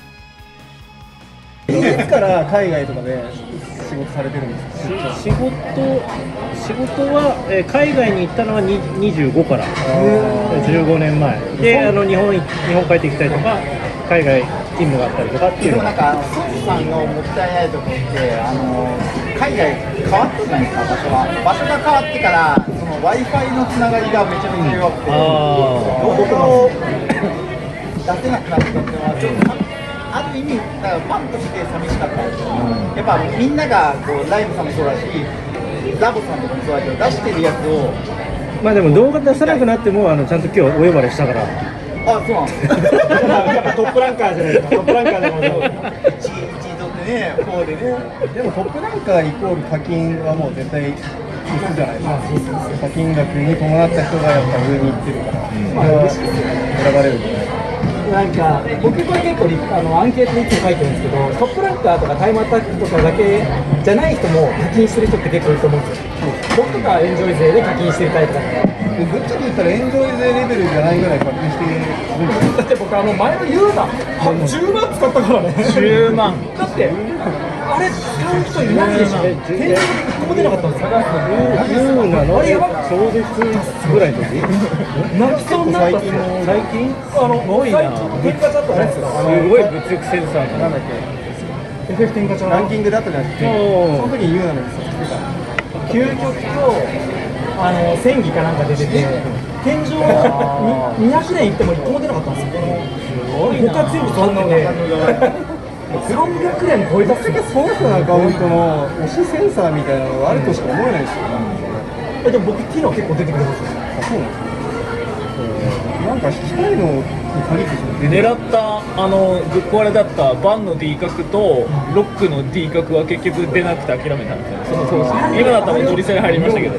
いつから海外とかで仕事されてるんですか？ 仕事仕事は、えー、海外に行ったのはににじゅうごからじゅうごねんまえで、あの日本日本帰ってきたりとか海外勤務があったりとかっていうのなんかソンさんのもったいないところってあの海外変わったじゃないですか。場所は場所が変わってからその Wi-Fi のつながりがめちゃめちゃ弱くて、動画を出せなくなったっていうのはちょっとある意味だからファンとして寂しかったんですよ、うん、やっぱみんながこうライブさんもそうだしラボさんとかもそうだけど出してるやつをまあでも動画出さなくなってもあのちゃんと今日お呼ばれしたから。 あ、そうなんですやっぱトップランカーじゃないですか。トップランカーでもいちいち取ってね、こうでね。でもトップランカーイコール課金はもう絶対必須じゃないですか。課金額に伴った人がやっぱ上に行ってるから、まあ嬉しいですね。選ばれるんじゃないかな。 なんか僕これ結構あのアンケートでいつも書いてるんですけど、トップランカーとかタイムアタックとかだけじゃない人も課金してる人って結構いると思うんですよ。僕とかエンジョイ勢で課金してるタイプだから。 ぶっちゃけ言ったらエンジョイ勢レベルじゃないぐらい課金してる。 だって僕あの前のユーザーじゅうまん使ったからね。じゅうまん。だってあれ使う人いないでしょ。天井でいっこも出なかったんですよ。 ユーナのあれやばく超絶ぐらいの時。 泣きそうになったっすよ。 最近あのすごいな。天下チャットあれですよ。 すごい物欲センサーなんだっけ。 エフエフ 天下チャット。 ランキングだったじゃなくて、その時にユーナのリスト作った。 究極とあの戦技かなんか出てて、天井ににひゃくねんいってもいっこも出なかったんですよ。他全部そんなので、さんびゃくねん超えたっすよ。 その人のアカウントの推しセンサーみたいなのがあるとしか思えないですよ。 えでも僕ティノ結構出てくるんですよ。 あ、そうなんですか。なんか引きたいのに限って狙ったあのぶっ壊れだったバンの D 角とロックの D 角は結局出なくて諦めたみたいな。その当時今だったら乗り線入りましたけど。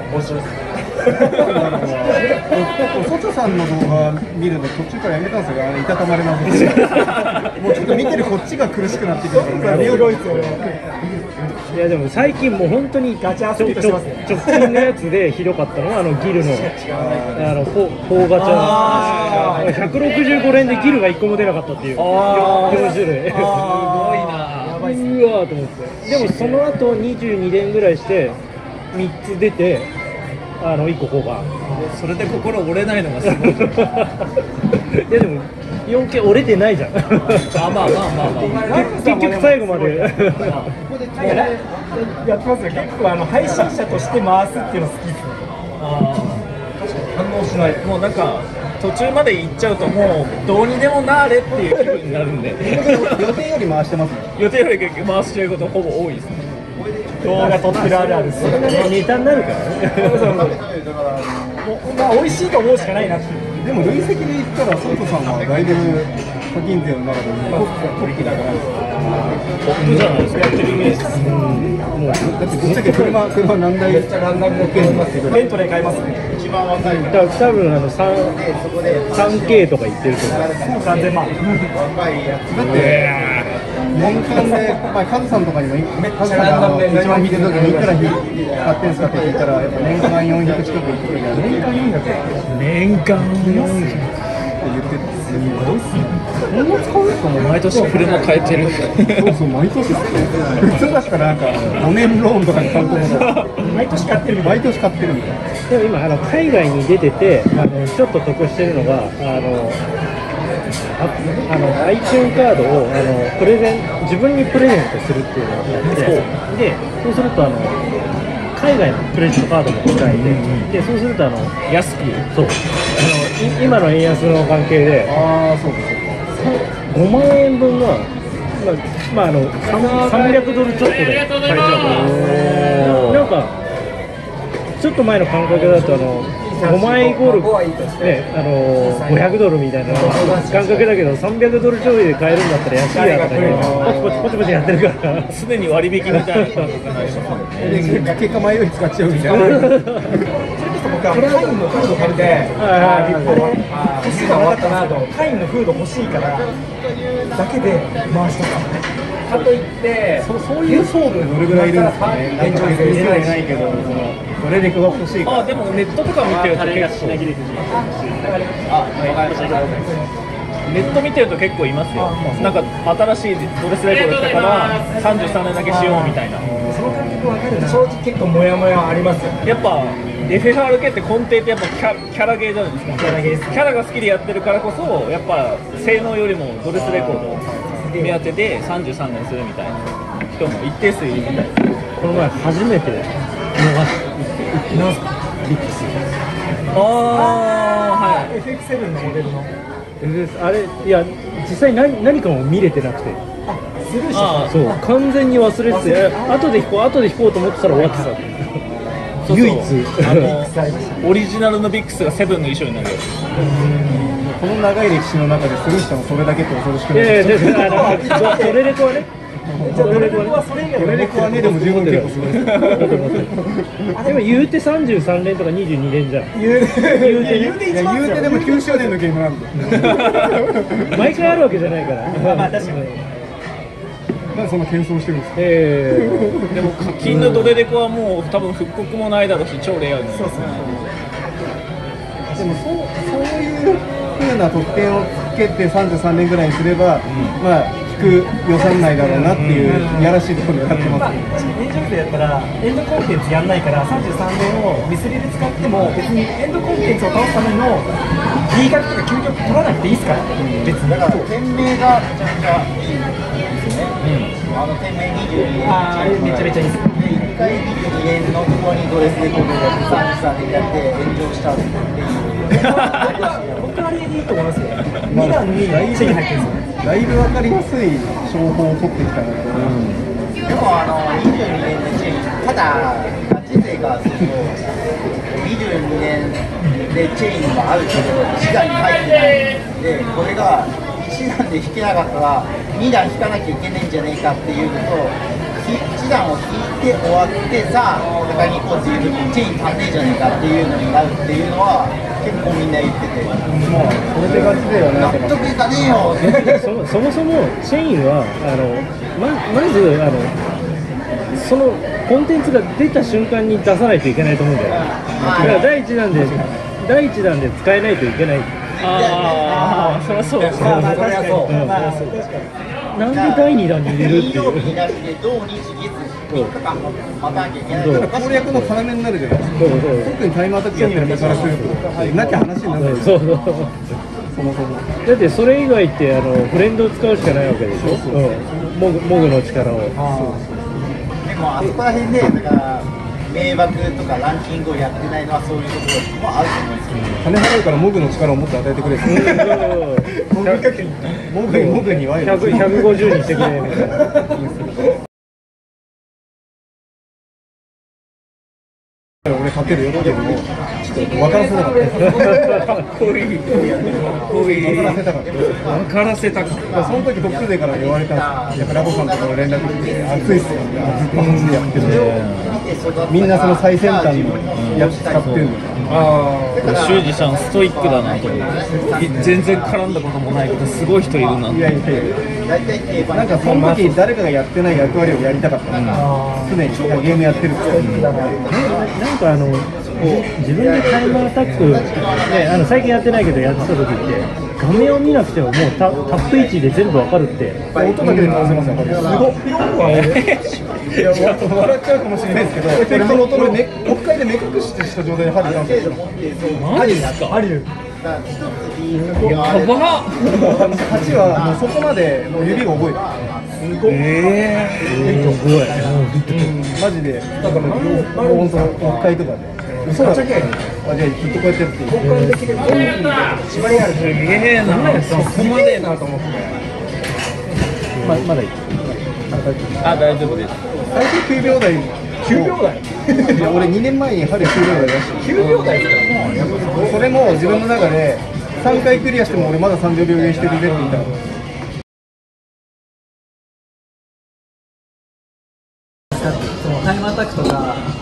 ソチョさんの動画見るの途中からやめたんですよ。あれいたたまれなくてもうちょっと見てるこっちが苦しくなってくるからやめよう。 いやでも最近もう本当にガチャ遊びとしてますね。直近のやつでひどかったのはあのギルのあのフォーガチャひゃくろくじゅうご連でギルがいっこも出なかったっていうよん種類。すごいな。うわーと思って。でもその後にじゅうに連ぐらいしてみっつ出てあのいっこ交換。 それで心折れないのがすごい。いやでも よんケー 折れてないじゃん。 あ、まあまあまあまあ。 結局最後まで。 やってますよ。結構あの配信者として回すっていうの好きですね。 反応しない。もうなんか途中まで行っちゃうともうどうにでもなれっていう気分になるんで。 予定より回してます。 予定より結局回しちゃうことほぼ多いですね。 動画撮ってるあるあるです。 ネタになるからね。 まあ美味しいと思うしかないなって。 でも累積で言ったらソントさんはだいぶ課金税の中でトップだからトップじゃないですか。やってるイメージです。 もうだってぶっちゃけ車車何台めっちゃランダムで買いますけどベントレー買いますね。一番若いんだ。 多分あの さんケー とか言ってると思う。 さんぜんまん。 だって年間で、まあ、カズさんとかにもカズさんがあの一番見てる時にいくら買ってんすかって聞いたらやっぱ年間よんひゃく近く言ってくるから年間よんひゃく年間よんひゃくって言っててすごいっすね。 こんな使う人も毎年車変えてる。 そうそう毎年普通だったらなんかごねんローンとかに買うと思う。 毎年買ってる毎年買ってるみたいな。 でも今あの海外に出ててあのちょっと得してるのがあのああの iTunes カードをあのプレゼン自分にプレゼントするっていうのをやってでそうするとあの海外のクレジットカードも使えて、うん、でそうするとあの安くそうあの今の円安の関係であそうかそうかごまんえんぶんがまあ、まあ、あのさんびゃくドルちょっとで買えちゃうからなんかちょっと前の感覚だとあのごまんえんイコール、ね、あのごひゃくドルみたいな感覚だけどさんびゃくドルちょいで買えるんだったら安いやとかねポチポチポチポチやってるから常に割引みたいな結果前より使っちゃうみたいな。 それこそ僕カインのフード借りて、欲しいの終わったなと、カインのフード欲しいからだけで回したからね。かといってそそういう層でどれぐらいいるんですかね。エンジョイで出ないけど、そのどれでくが欲しいから。 あでもネットとか見てると結構。ネット見てると結構いますよ。なんか新しいドレスレコード来たからさんじゅうさんねんだけしようみたいな。 その感覚わかるな。正直結構モヤモヤありますよ。 やっぱ エフエフアールケー って根底ってやっぱキャキャラゲーじゃないですか。キャラゲーです。キャラが好きでやってるからこそやっぱ性能よりもドレスレコード目当てでさんじゅうさんねんするみたいな人も一定数いるみたいです。 この前初めて逃しなんすかリックス。 ああはい。 エフエックスセブン のモデルの。 あれいや実際何何かも見れてなくて。 スルーしたそう完全に忘れてて、後で弾こう後で弾こうと思ってたら終わってた。 そうそう唯一あのオリジナルのビックスがセブンの衣装になる。 この長い歴史の中でスルーしたのそれだけって恐ろしくない。いやいやあのそれレコはね。 じゃあドレレコはそれ以外のレコはねでも十分結構すごいです。 でも言うてさんじゅうさん連とかにじゅうに連じゃん。 言うて言うて言うて言うてでもきゅうしゅうねんのゲームなんで。 毎回あるわけじゃないから。 まあ確かに。 なんでそんな謙遜してるんですか。 えー、でも課金のドレレコはもう多分復刻もないだろうし超レアになる。 そうそう。 でもそうそういう風な特典をつけてさんじゅうさん連ぐらいにすれば、うん、まあ引く予算内だろうなっていういやらしいところでやってます。 エンジョイでやったらエンドコンテンツやんないからさんじゅうさん連をミスリで使っても別にエンドコンテンツを倒すための D 角とか究極取らなくていいですから。別にだから店名がめちゃめちゃいいんですよね。うん、あの店名にじゅうに連。 ああめちゃめちゃいいです。 でいっかいにじゅうに連のところにドレスレコードをやってさんじゅうさん連やって炎上したっていう。 僕はあれでいいと思いますよ。に段にチェイン入ってるんですよ。 だいぶ分かりやすい商法を取ってきたなと、うん、 でもあのにじゅうに連でチェイン、ただガチ勢からするとにじゅうに連でチェインはあるけどいち段に入ってないんで、これがいち段で弾けなかったらに段弾かなきゃいけないんじゃねえかっていうのと、いち段を弾いて終わってさあ戦いに行こうっていう時にチェイン足んねえじゃねえかっていうのになるっていうのは結構みんな言ってて、 まあそれでガチ勢は納得いかねえよそ, そもそもチェインはあの ま, まずあのそのコンテンツが出た瞬間に出さないといけないと思うんだよ。だから第一弾で第一弾で使えないといけない。 ああそりゃそうです。 まあまあ確かに。まあ確かに。 なんでだいにだんに入れるっていう。 金曜日に出して土日月みっかかんも待たなきゃいけない。 攻略の要になるじゃないですか。特にタイムアタックやってる身からするとなきゃ話にならない。そうそう。そもそも。だってそれ以外ってあのフレンドを使うしかないわけでしょ。モグモグの力を。 でもあそこら辺でだから迷惑とかランキングをやってないのはそういうところもあると思うんですけど。 金払うからモグの力をもっと与えてくれ。モグかけモグモグにはひゃくごじゅうにしてくれみたいな。俺勝てるよっていうのをちょっと分からせなかった。かっこいい。かっこいい。分からせたかった。分からせたかった。その時トップ勢から言われたんですよ。やっぱラボさんとか連絡来て熱いっすよ。ずっと本でやってる。みんなその最先端のやつ使ってるんだ。 ああ、修二さんストイックだなと思って。全然絡んだこともないけどすごい人いるな。いやいやいや。 なんかその時誰かがやってない役割をやりたかった。常にゲームやってるって。なんかあの自分でタイムアタック、ね、あの最近やってないけどやってた時って画面を見なくてももう タ, タップ位置で全部わかるって。音だけで倒せますよ。すごい。いや笑っちゃうかもしれないですけど、エフェクトの音のね、国会で目隠しした状態で針なんですよ。 マジですか？ ある。 やばっ。 はちはもうそこまでもう指が覚えてる。すごい。ええ。すごい。マジでだからもう本当国会とかで。嘘だ。あ、じゃあずっとこうやってやって。国会できる。 縛りある。すげえな。そこまでなと思って。 ままだいい。 あ、大丈夫です。 最初きゅうびょう台。きゅうびょう台。いや俺にねんまえに針きゅうびょう台出して。 きゅうびょう台ですか？ それも自分の中でさんかいクリアしても俺まださんじゅうびょうゲーしてるぜって言ったの。 そのタイムアタックとか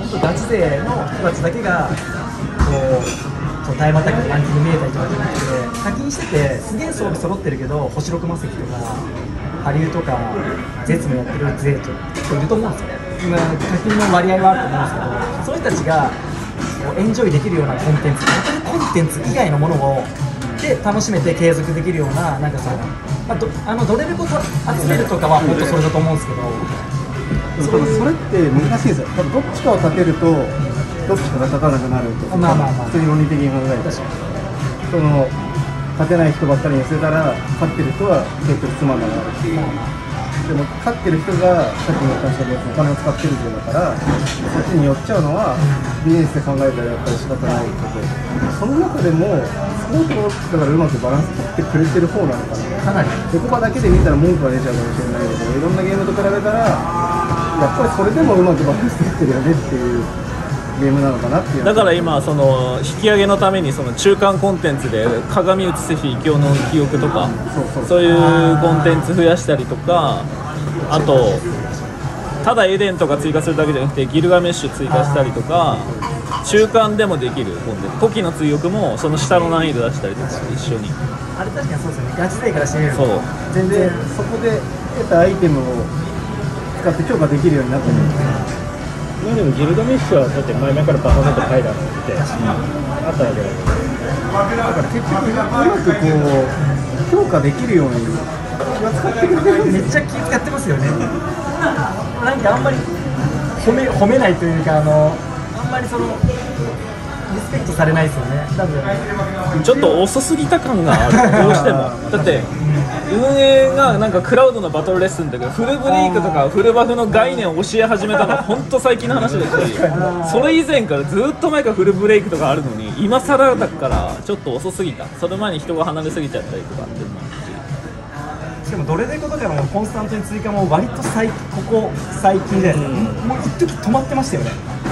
本当ガチ勢の人たちだけがこうそうタイムアタックでランキング見えたりとかじゃなくて、課金しててすげえ装備揃ってるけど星ろく魔石とかハリウとか絶務やってる勢と結構いると思うんですよね。今課金の割合はあると思うんですけど、そういう人たちがこうエンジョイできるようなコンテンツ、コンテンツ以外のものをで楽しめて継続できるような、なんかその、まあ、どあのドレレコ集めるとかは本当それだと思うんですけど、 それそれって難しいですよ。多分どっちかを立てるとどっちかが立たなくなると、 まあまあまあ普通に論理的に考えて、その勝てない人ばっかりに寄せたら勝ってる人は結局つまんなくなるし、でも勝ってる人がさっきの話のやつお金を使ってるっていうだからそっちに寄っちゃうのはビジネスで考えたらやっぱり仕方ないことで、その中でもスポーツだからうまくバランス取ってくれてる方なのかな。かなりデコパだけで見たら文句が出ちゃうかもしれないけど、いろんなゲームと比べたらやっぱりそれでもうまくバランス取ってるよねっていうゲームなのかなっていう。 だから今その引き上げのためにその中間コンテンツで鏡写せ秘境の記憶とかそういうコンテンツ増やしたりとか、あとただエデンとか追加するだけじゃなくてギルガメッシュ追加したりとか、中間でもできるコンテンツ、古希の追憶もその下の難易度出したりとか一緒に。 あれ確かにそうですよね。ガチ勢からしてみるとそう全然そこで得たアイテムを使って強化できるようになったじゃないですか。 まあでもギルガメッシュはだって前々からバカメット書いてあってあったわけだけど、 だから結局うまくこう強化できるように気は使ってくれる。 めっちゃ気使ってますよね。なんかあんまり褒め褒めないというか、あのあんまりそのリスペクトされないですよね。多分ちょっと遅すぎた感があるどうしても。だって運営がなんかクラウドのバトルレッスンだけどフルブレイクとかフルバフの概念を教え始めたのは本当最近の話だし、それ以前からずっと前からフルブレイクとかあるのに今更だからちょっと遅すぎた。その前に人が離れすぎちゃったりとかっていうのもあるし、 しかもどれでことからもコンスタントに追加も割と最ここ最近で、うん、もう一時止まってましたよね。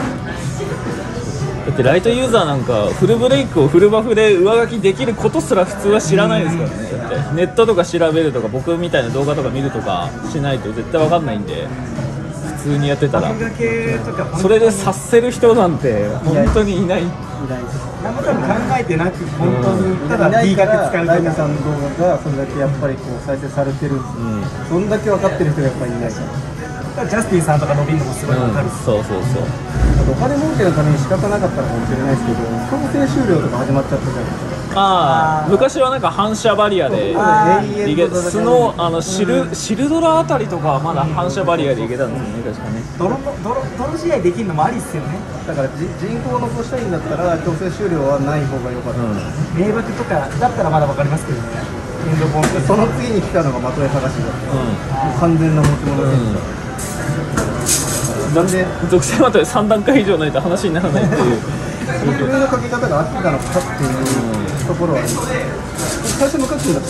だってライトユーザーなんかフルブレイクをフルバフで上書きできることすら普通は知らないですからね。だってネットとか調べるとか僕みたいな動画とか見るとかしないと絶対わかんないんで、普通にやってたらそれで察せる人なんて本当にいない。 何も多分考えてなく本当にただ D 額使うとか、 ライトさんの動画がそれだけやっぱりこう再生されてるんですよ、うん、そんだけ分かってる人がやっぱりいないから。 ジャスティンさんとか伸びるのもすごい分かる、うん、 そうそうそう。 お金儲けのために仕方なかったのかもしれないですけど、強制終了とか始まっちゃったじゃないですか。 ああ、昔はなんか反射バリアでいけ、スノーあのシル、うん、シルドラあたりとかはまだ反射バリアでいけたんですよね、確かね。 泥泥泥試合できるのもありっすよね。 だから人口を残したいんだったら強制終了はない方が良かった、うん、 迷惑とかだったらまだ分かりますけどね。エンドコンテその次に来たのが的絵探しだった、うん、完全な持ち物選手だった、うん、 なんで属性まとめさん段階以上ないと話にならないっていうそういうのかけ方が合ってたのかっていうところは、うん、最初無課金だった。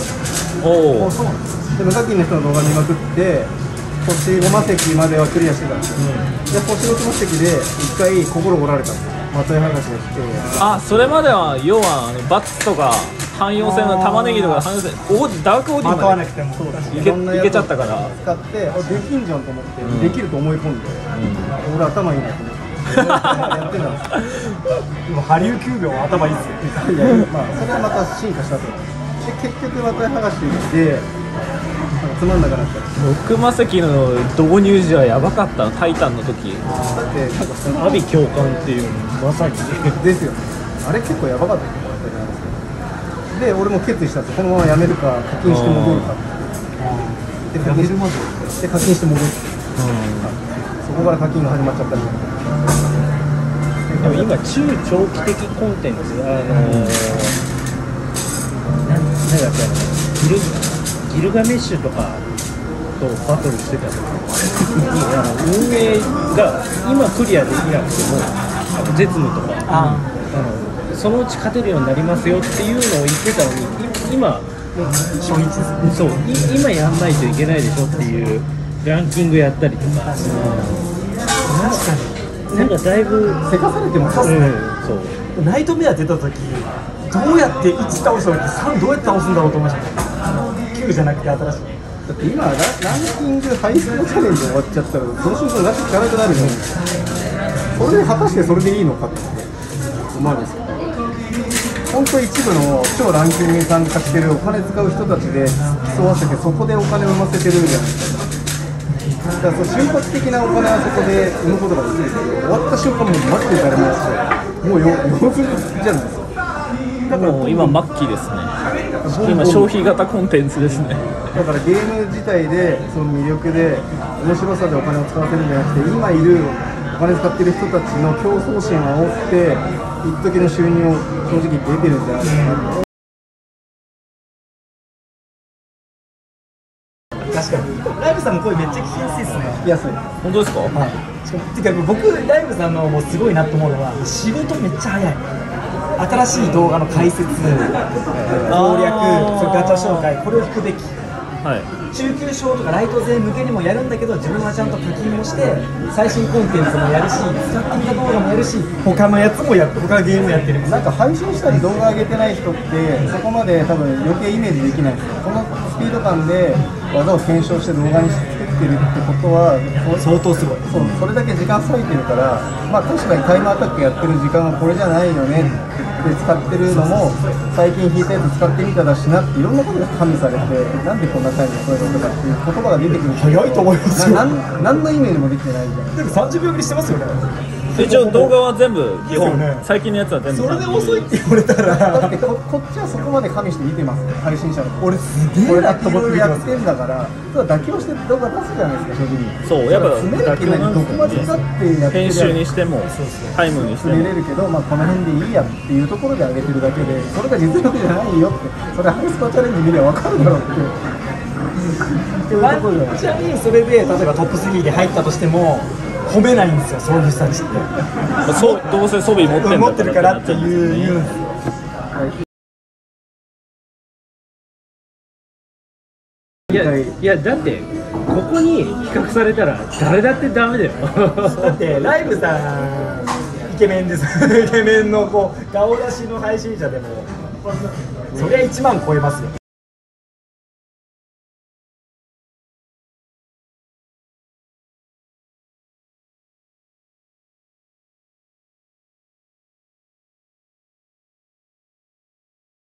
おお、そうなんです。で無課金の人の動画見まくって星ご魔石まではクリアしてたんですよ、うん、で星ろく魔石で一回心折られたんですよ。的絵話が来て、 あ、それまでは要はあのバッツとか汎用性の玉ねぎとか汎用性オーダークオーディまでいけいけちゃったから使ってあできんじゃんと思って、うん、できると思い込んで、うん、俺頭いいなと思ってやってたんですでもハリウきゅうびょうは頭いいっすよ。 いやいや、まあ、それはまた進化したとで結局また剥がしていってつまんなくなっちゃう。 六魔石の導入時はやばかったタイタンの時。 だってなんかその阿鼻教官っていうまさにですよね。あれ結構やばかったで、俺も決意したんですよ。このままやめるか課金して戻るかで課金して戻るで課金して戻る、そこから課金が始まっちゃったみたいな。 でも今中長期的コンテンツ、あのー、なんだっけ、ギルギルガメッシュとかとバトルしてた時にあの運営が今クリアできなくてもあのゼツムとかあのそのうち勝てるようになりますよっていうのを言ってたのに今初日です、そう今やんないといけないでしょっていうランキングやったりとか、確かになんかだいぶせかされてますね、 うん、そうナイトメア出た時どうやっていち倒したのにさんどうやって倒すんだろうと思いましたね。きゅうじゃなくて新しい。 だって今ラ、ランキングハイスコアチャレンジ終わっちゃったらどうしようもなく聞かなくなるじゃないですか。 それで果たしてそれでいいのかって思うんですよ。本当一部の超ランキングに参加してるお金使う人たちで競わせてそこでお金を生ませてるじゃないですか。だからその瞬発的なお金はそこで生むことができるけど、終わった瞬間もうマジで誰もやってもうよ用するじゃないですか。だからもう今末期ですね。今消費型コンテンツですね。 だからゲーム自体でその魅力で面白さでお金を使わせるんじゃなくて、今いるお金使ってる人たちの競争心を煽って一時の収入を正直出てるんじゃないですか。 確かにライブさんの声めっちゃ聞きやすいですね。 聞きやすい。 本当ですか？ はい。しかもてか僕ライブさんのもうすごいなと思うのは仕事めっちゃ早い。新しい動画の解説、攻略、それガチャ紹介、これを引くべき。 はい。 中級賞とかライト勢向けにもやるんだけど、自分はちゃんと課金もして最新コンテンツもやるし、使ってみた動画もやるし、他のやつもやって他のゲームもやってる。 なんか配信したり動画上げてない人ってそこまで多分余計イメージできないんですよ。このスピード感で技を検証して動画にして作ってるってことは相当すごい。 そう、それだけ時間割いてるから、まあ確かにタイムアタックやってる時間はこれじゃないよねって使ってるのも最近引いたやつ使ってみただしなっていろんなことが加味されて、なんでこんなタイムでこれだとかっていう言葉が出てくる。 早いと思いますよ。 ななん何のイメージもできてないじゃん。 でもさんじゅうびょうぶりしてますよね。 一応動画は全部基本、 ね、 最近のやつは全部それで遅いって言われたらだってここっちはそこまで加味して見てます配信者の。俺すげえなと思ってやってんだから、それは妥協して動画出すじゃないですか正直。 そうやっぱ詰める気ないどこまで使ってやってる編集にしてもタイムにしても詰めれるけど、まあ、この辺でいいやっていうところで上げてるだけで、それが実力じゃないよって、それハイスコアチャレンジ見れば分かるだろうっていうワンチャンそれで例えばトップスリーで入ったとしても褒めないんですよ、そういう人たちって。 そうどうせ装備持ってる持ってるからっていう言うんですよ。 いやいやだってここに比較されたら誰だってダメだよ。 だってライブさんイケメンです。イケメンのこう顔出しの配信者でもそりゃいちまん超えますよ。